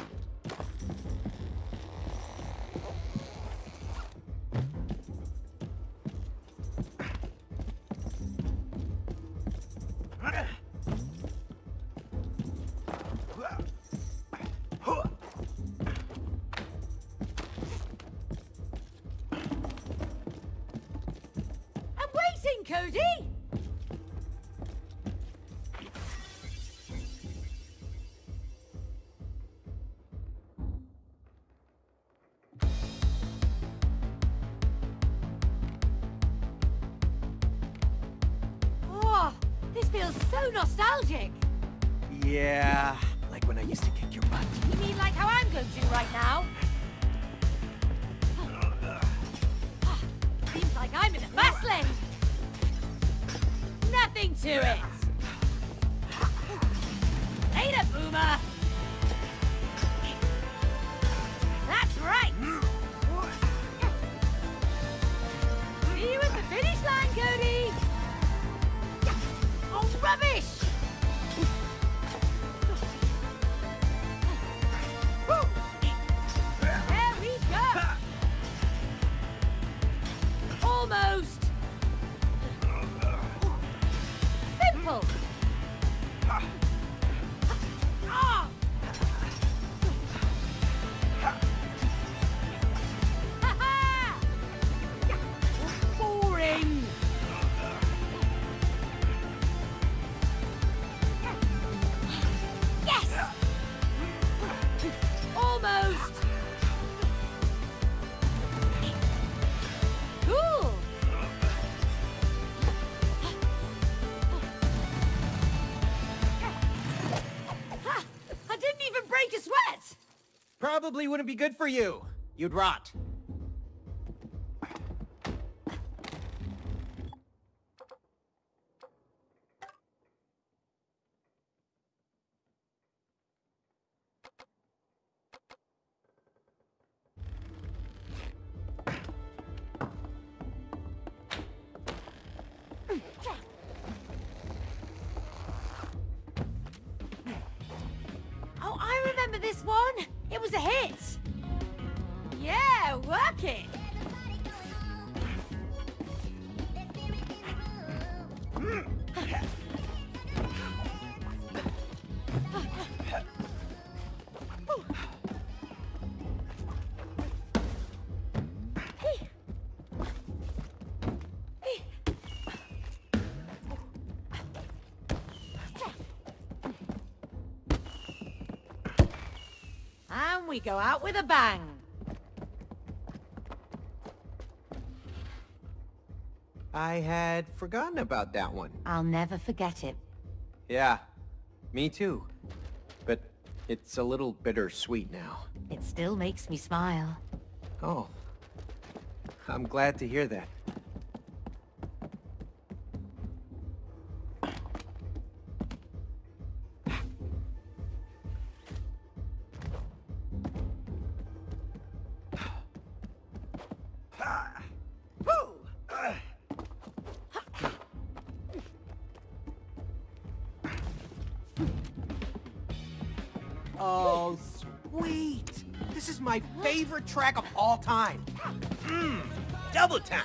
Cody? Oh, this feels so nostalgic. Yeah, like when I used to kick your butt. You mean like how I'm going to right now? Seems like I'm in the fast lane. Nothing to it! Later, Boomer! That's right! See you at the finish line, Cody! Oh, rubbish! There we go! Almost! probably wouldn't be good for you. You'd rot. Oh, I remember this one. It was a hit. Yeah, work it. And we go out with a bang. I had forgotten about that one. I'll never forget it. Yeah, me too. But it's a little bittersweet now. It still makes me smile. Oh, I'm glad to hear that. Oh, sweet! This is my favorite track of all time. Mmm, double time.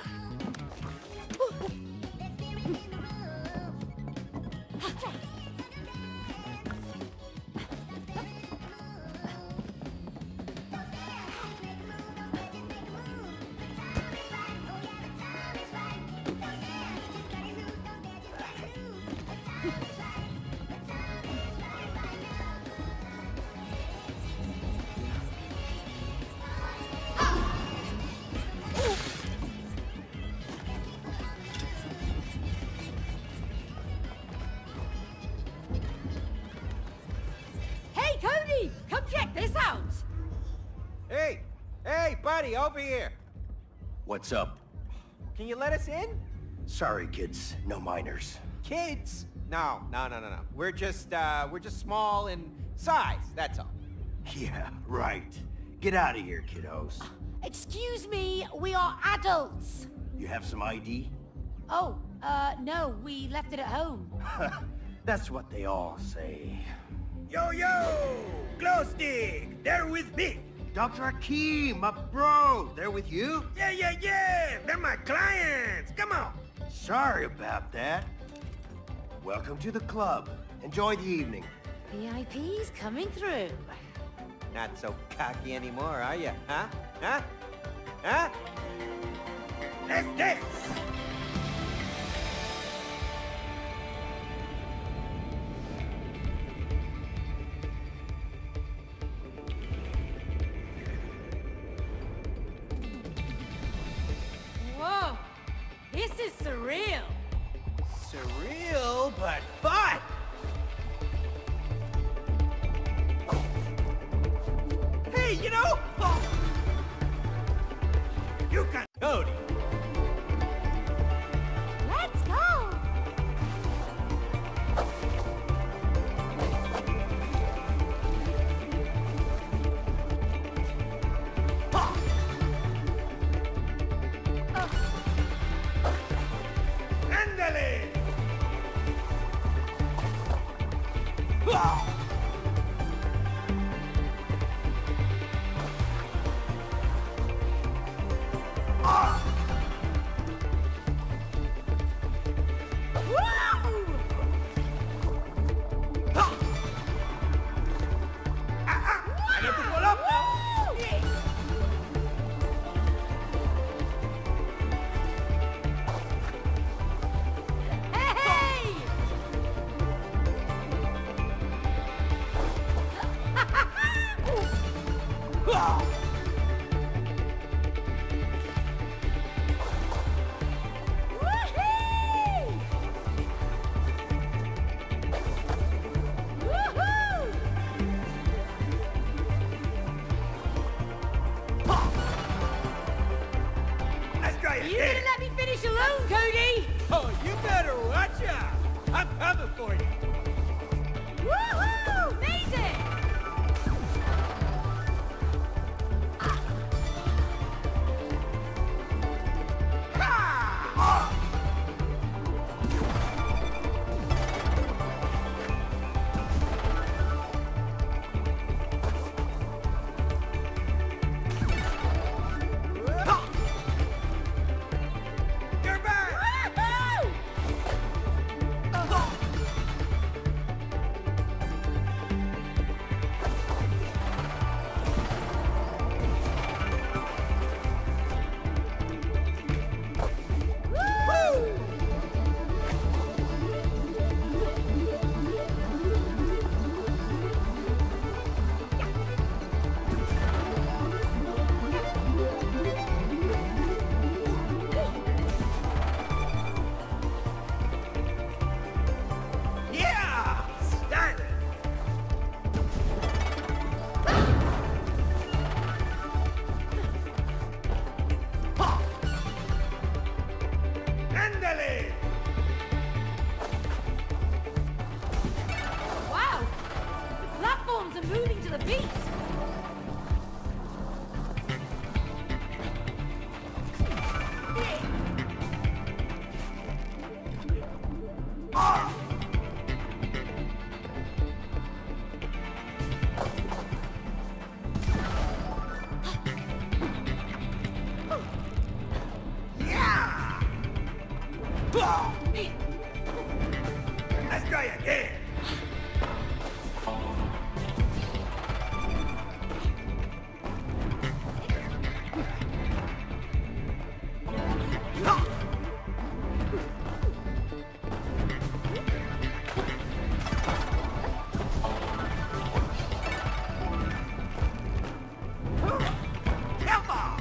Hey, Cody! Come check this out! Hey! Hey, buddy, over here! What's up? Can you let us in? Sorry, kids. No minors. Kids? No, no, no, no, no. We're just, uh, we're just small in size, that's all. Yeah, right. Get out of here, kiddos. Excuse me, we are adults. You have some I D? Oh, uh, no, we left it at home. That's what they all say. Yo, yo! Glow stick! They're with me! Doctor Akeem, my bro! They're with you? Yeah, yeah, yeah! They're my clients! Come on! Sorry about that. Welcome to the club. Enjoy the evening. V I Ps coming through. Not so cocky anymore, are you? Huh? Huh? Huh? Let's dance! Whoa! This is surreal! Surreal, but fun! Hey, you know... Oh. You got Cody! Let's go! Ándale! are moving to the beat. Let's try again. Come on.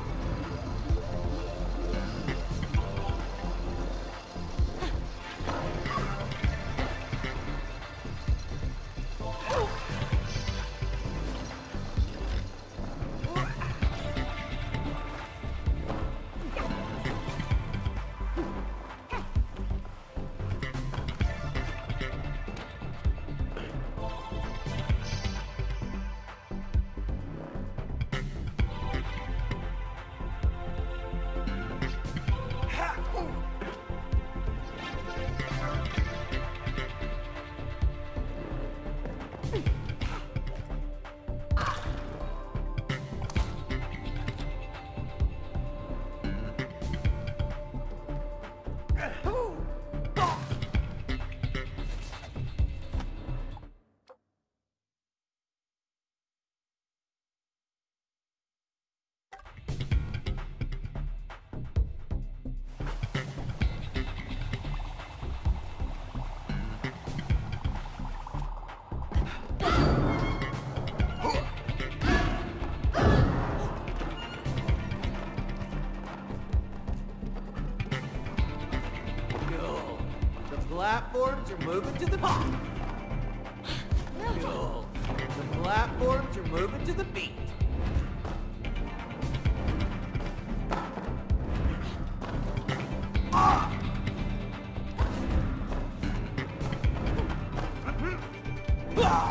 Platforms are moving to the beat. Cool. The platforms are moving to the beat. Ah! Ah!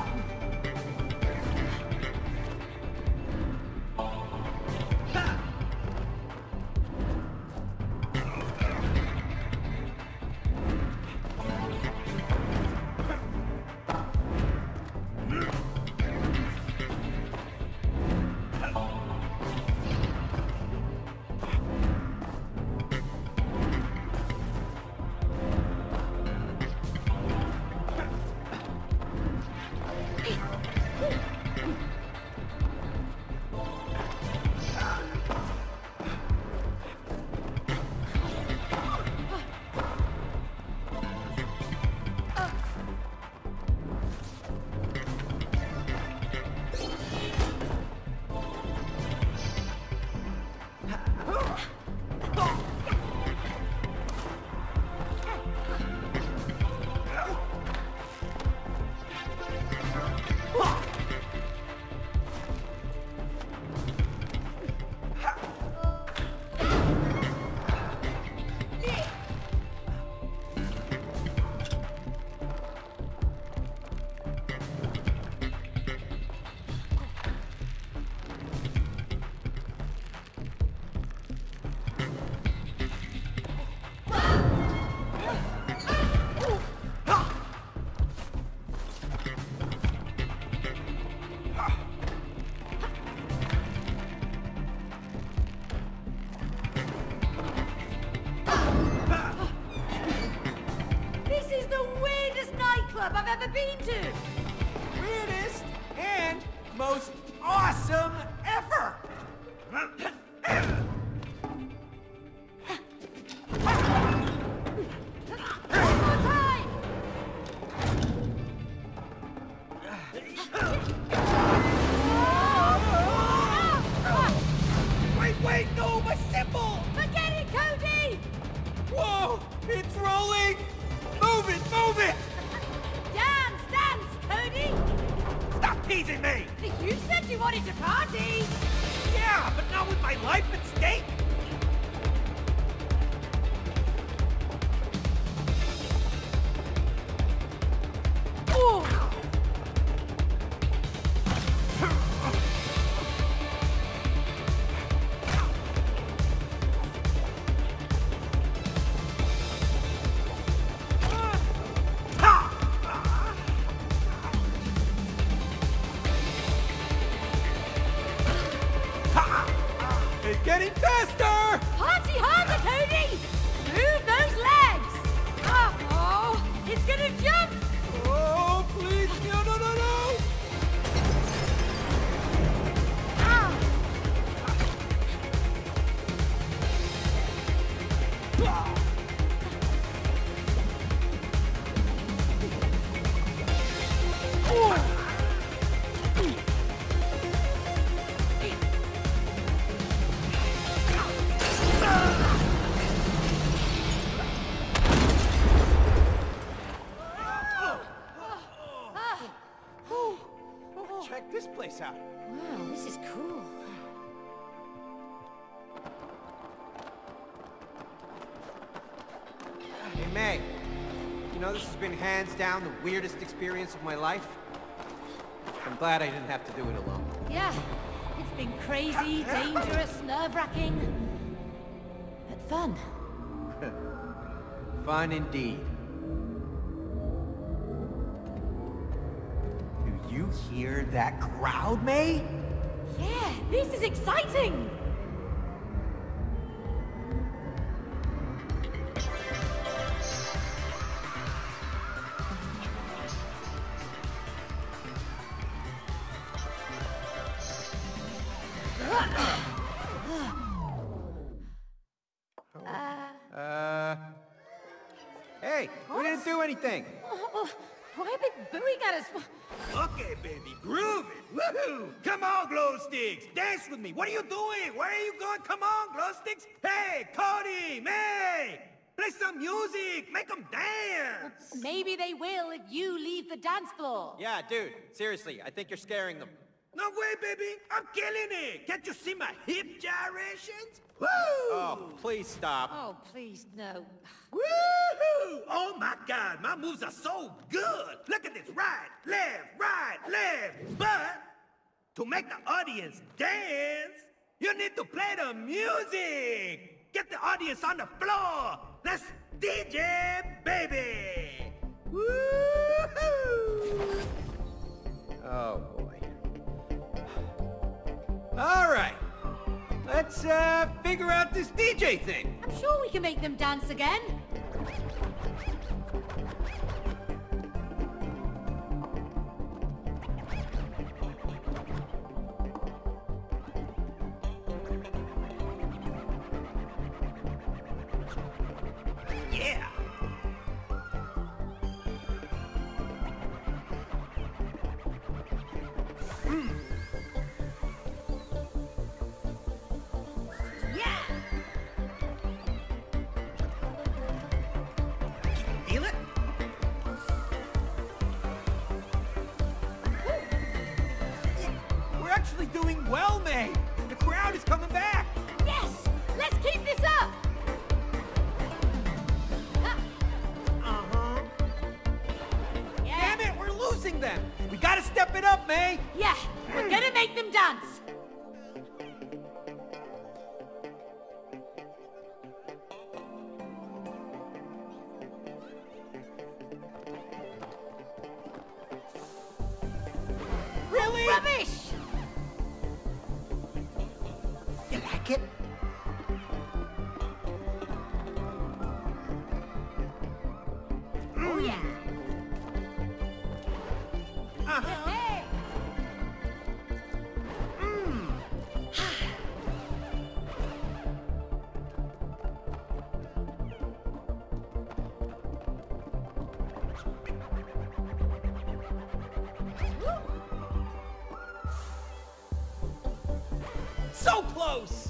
I've ever been to! Weirdest and most awesome ever! One more time! Wait, wait, no, my symbol! Forget it, Cody! Whoa, it's rolling! Move it, move it! Dance, dance, Cody! Stop teasing me! You said you wanted to party! Yeah, but not with my life at stake! Ooh. getting faster! Party harder, Cody! Move those legs! Oh, it's gonna jump! Oh, please, no, no, no, no! Ah! Check this place out. Wow, this is cool. Hey, May. You know, this has been hands down the weirdest experience of my life. I'm glad I didn't have to do it alone. Yeah, it's been crazy, dangerous, nerve-wracking, but fun. Fun indeed. Do you hear that crowd, May? Yeah, this is exciting! Uh... Hey, we didn't do anything! Oh, why are they booing at us? Okay, baby, groove it. Woohoo! Come on, glow sticks. Dance with me. What are you doing? Where are you going? Come on, glow sticks. Hey, Cody, May! Play some music. Make them dance. Maybe they will if you leave the dance floor. Yeah, dude, seriously, I think you're scaring them. No way, baby. I'm killing it. Can't you see my hip gyrations? Woo! Oh, please stop. Oh, please, no. Woohoo! Oh my God, my moves are so good. Look at this, right, left, right, left. But to make the audience dance, you need to play the music. Get the audience on the floor. Let's D J, baby. Woohoo! Oh, boy. All right. Let's, uh, figure out this D J thing. I'm sure we can make them dance again. Yeah. Feel it? We're actually doing well, May. The crowd is coming back. Yes! Let's keep this up! Ah, Uh-huh. yeah. Damn it, we're losing them. We gotta step it up, May. Yeah, we're gonna make them dance. Really? Rubbish! You like it? Oh, yeah. Uh-huh. Hey! So close.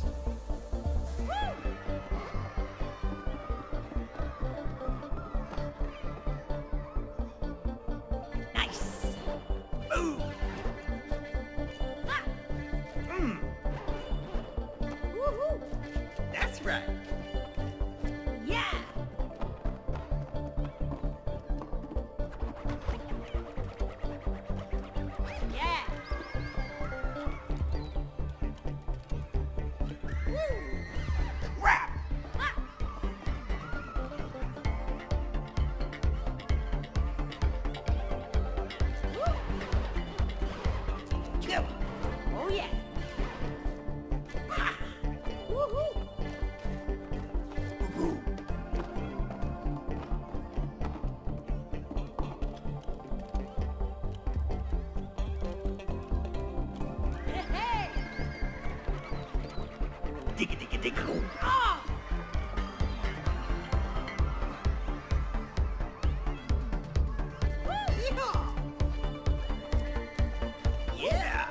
Nice! Ooh. Ah. Mm. Woohoo! That's right. Yeah! Yeah! Rap. Ah. Woo. Kill. Oh, yeah! Ah. Woo. Ah! Yeah!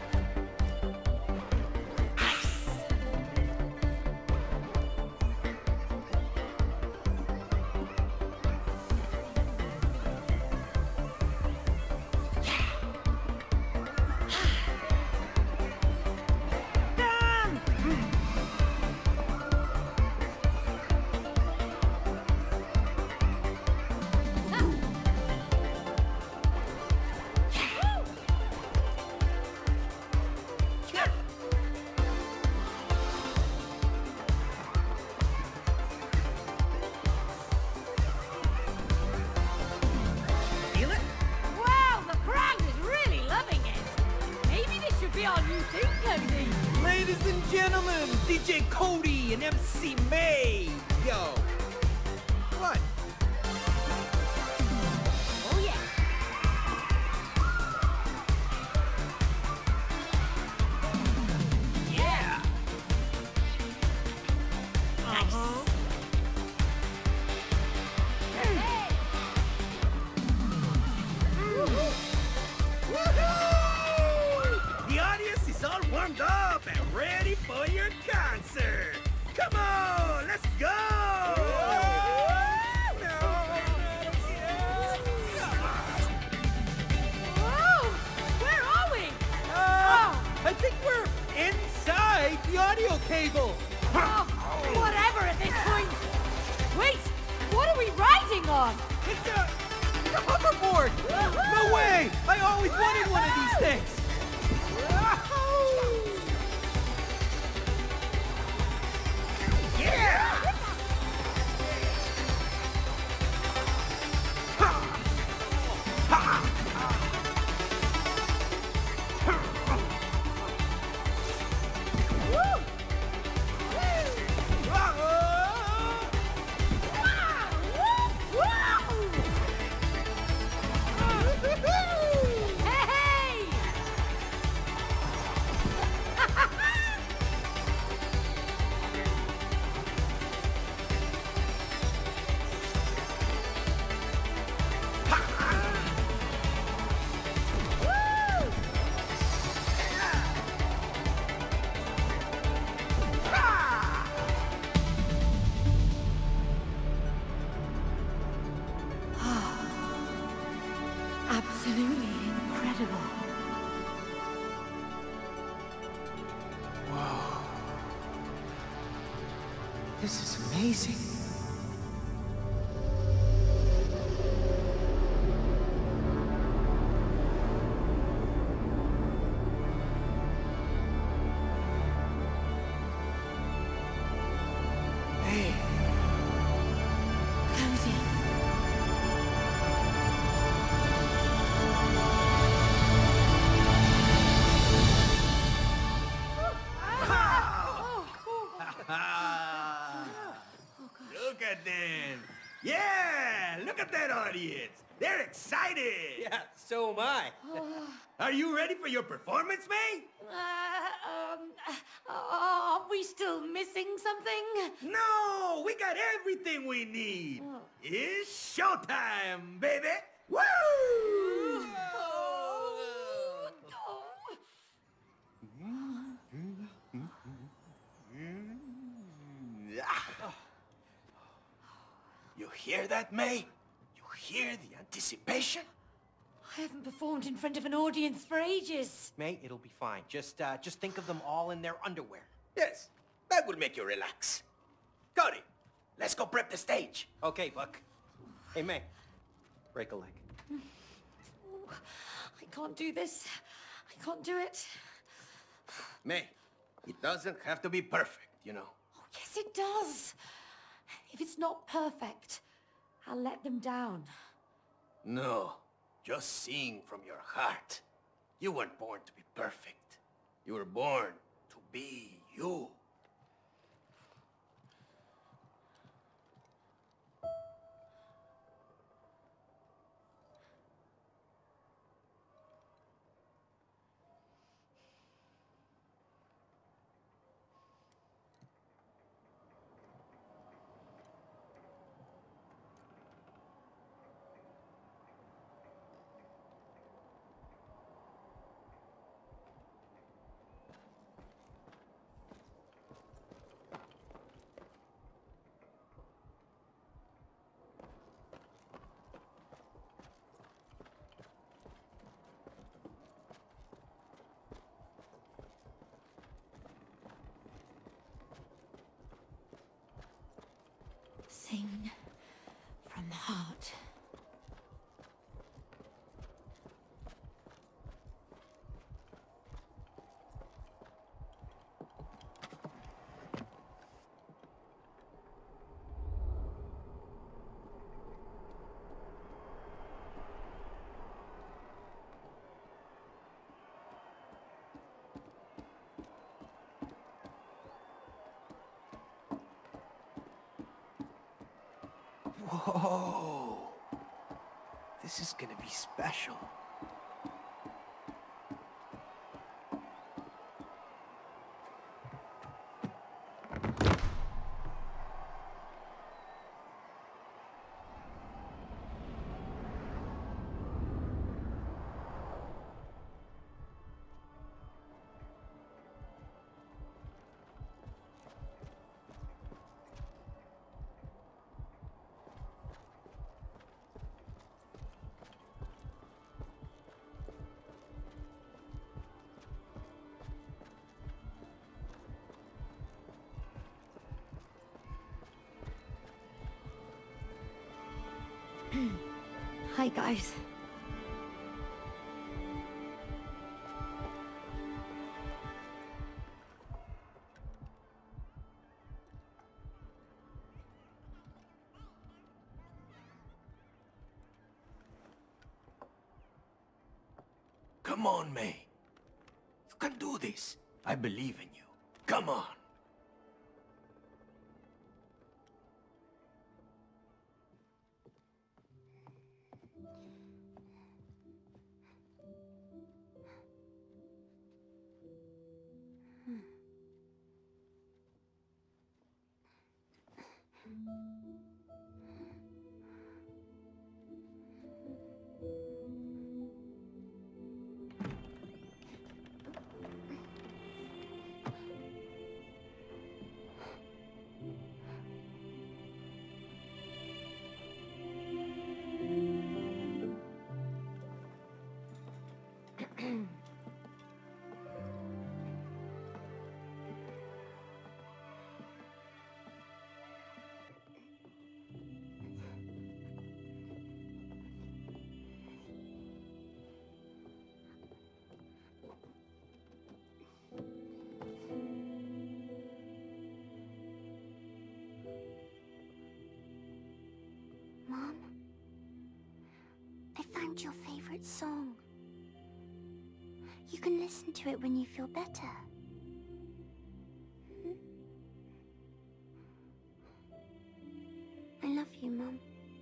Feel it? Wow, the crowd is really loving it. Maybe this should be our new thing, Cody. Ladies and gentlemen, D J Cody and M C May. Yo. What? Oh, yeah. Yeah! Uh-huh. Hey! The audience is all warmed up and ready for your concert. Come on, let's go! Whoa! Where are we? Uh, I think we're inside the audio cable. Oh, whatever at this point. Wait, what are we riding on? It's a, it's a hoverboard. No way! I always wanted one of these things. Yeah! Hey! Absolutely incredible. This is amazing. Hey, Cozy. Look at them. Yeah, look at that audience. They're excited. Yeah, so am I. Are you ready for your performance, May? Uh, um, uh, are we still missing something? No, we got everything we need. Oh. It's showtime, baby. Woo! Oh, You hear that, May? You hear the anticipation? I haven't performed in front of an audience for ages. May, it'll be fine. Just, uh, just think of them all in their underwear. Yes, that will make you relax. Cody, let's go prep the stage. Okay, Buck. Hey, May. Break a leg. I can't do this. I can't do it. May, it doesn't have to be perfect, you know. Oh, yes, it does. If it's not perfect, I'll let them down. No, just sing from your heart. You weren't born to be perfect. You were born to be you. Whoa. This is gonna be special. Hi, guys. Come on, May. You can do this. I believe in you. Come on. Mom, I found your favorite song. You can listen to it when you feel better. Hmm? I love you, Mom.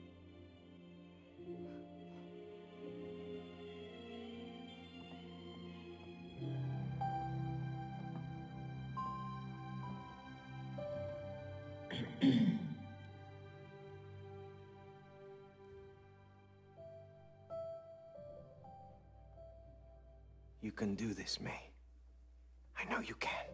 You can do this, May. I know you can.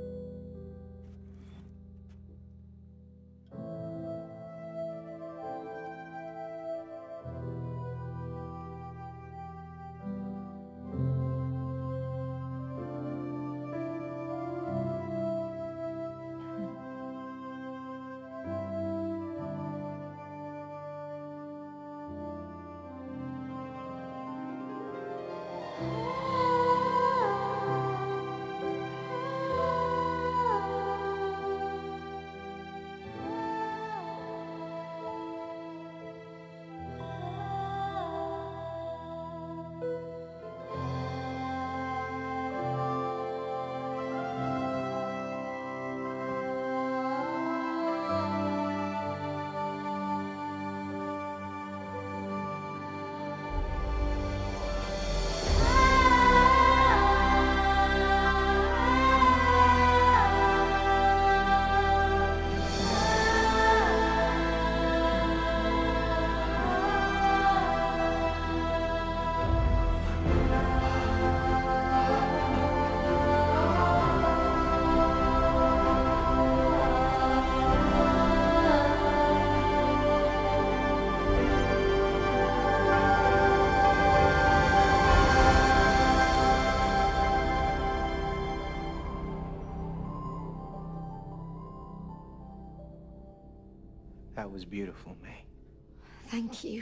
That was beautiful, May. Thank you.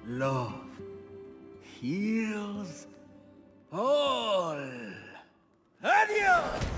Love heals all. Adios!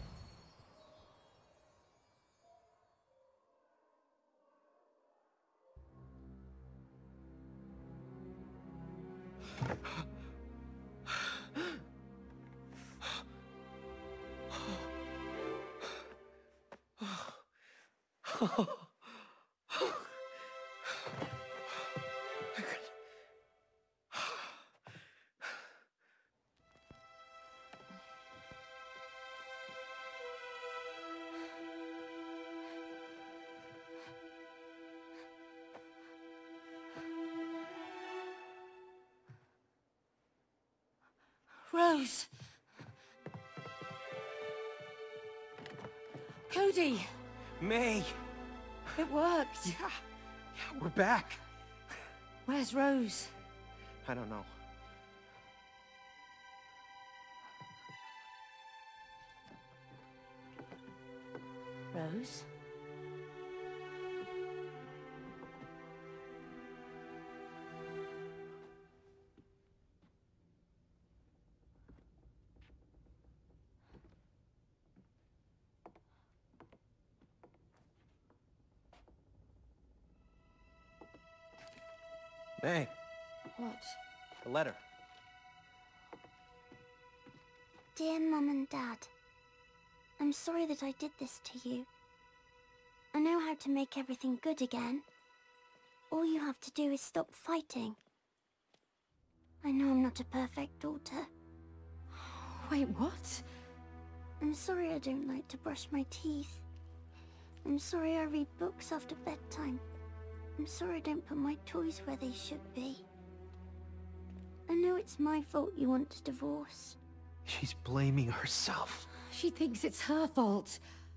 Rose! Cody! May! It worked! Yeah, yeah, we're back. Where's Rose? I don't know. Rose? May, What? the letter. Dear Mum and Dad, I'm sorry that I did this to you. I know how to make everything good again. All you have to do is stop fighting. I know I'm not a perfect daughter. Wait, what? I'm sorry I don't like to brush my teeth. I'm sorry I read books after bedtime. I'm sorry I don't put my toys where they should be. I know it's my fault you want to divorce. She's blaming herself. She thinks it's her fault.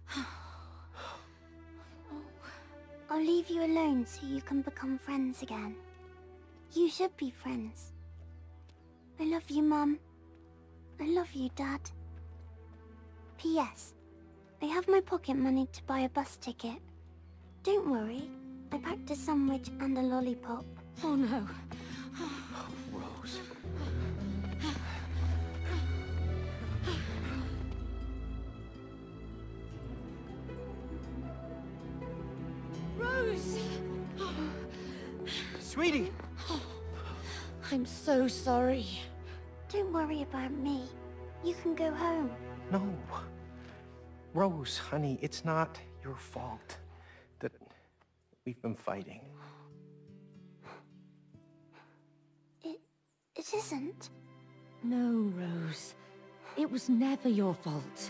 I'll leave you alone so you can become friends again. You should be friends. I love you, Mum. I love you, Dad. P S I have my pocket money to buy a bus ticket. Don't worry. I packed a sandwich and a lollipop. Oh no. Rose. Rose! Sweetie! I'm so sorry. Don't worry about me. You can go home. No. Rose, honey, it's not your fault that we've been fighting. It... it isn't. No, Rose. It was never your fault.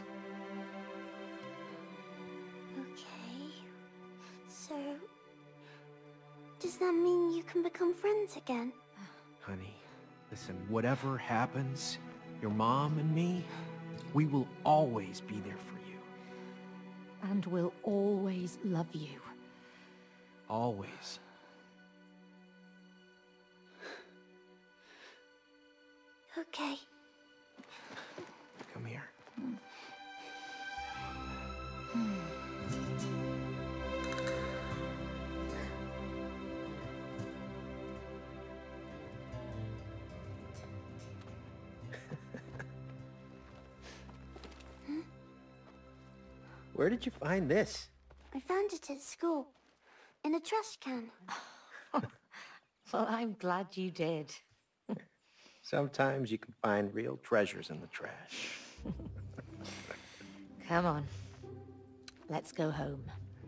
Okay. So... does that mean you can become friends again? Honey, listen, whatever happens, your mom and me, we will always be there for you. And we'll always love you. Always. Okay. Come here. Where did you find this? I found it at school. In a trash can. Well, I'm glad you did. Sometimes you can find real treasures in the trash. Come on. Let's go home.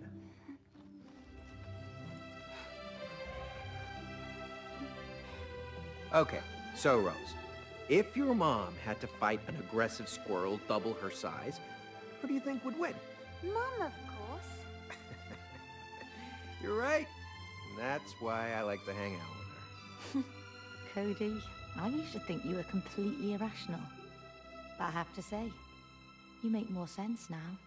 Okay, so Rose, if your mom had to fight an aggressive squirrel double her size, who do you think would win? Mum, of course. You're right. And that's why I like to hang out with her. Cody, I used to think you were completely irrational. But I have to say, you make more sense now.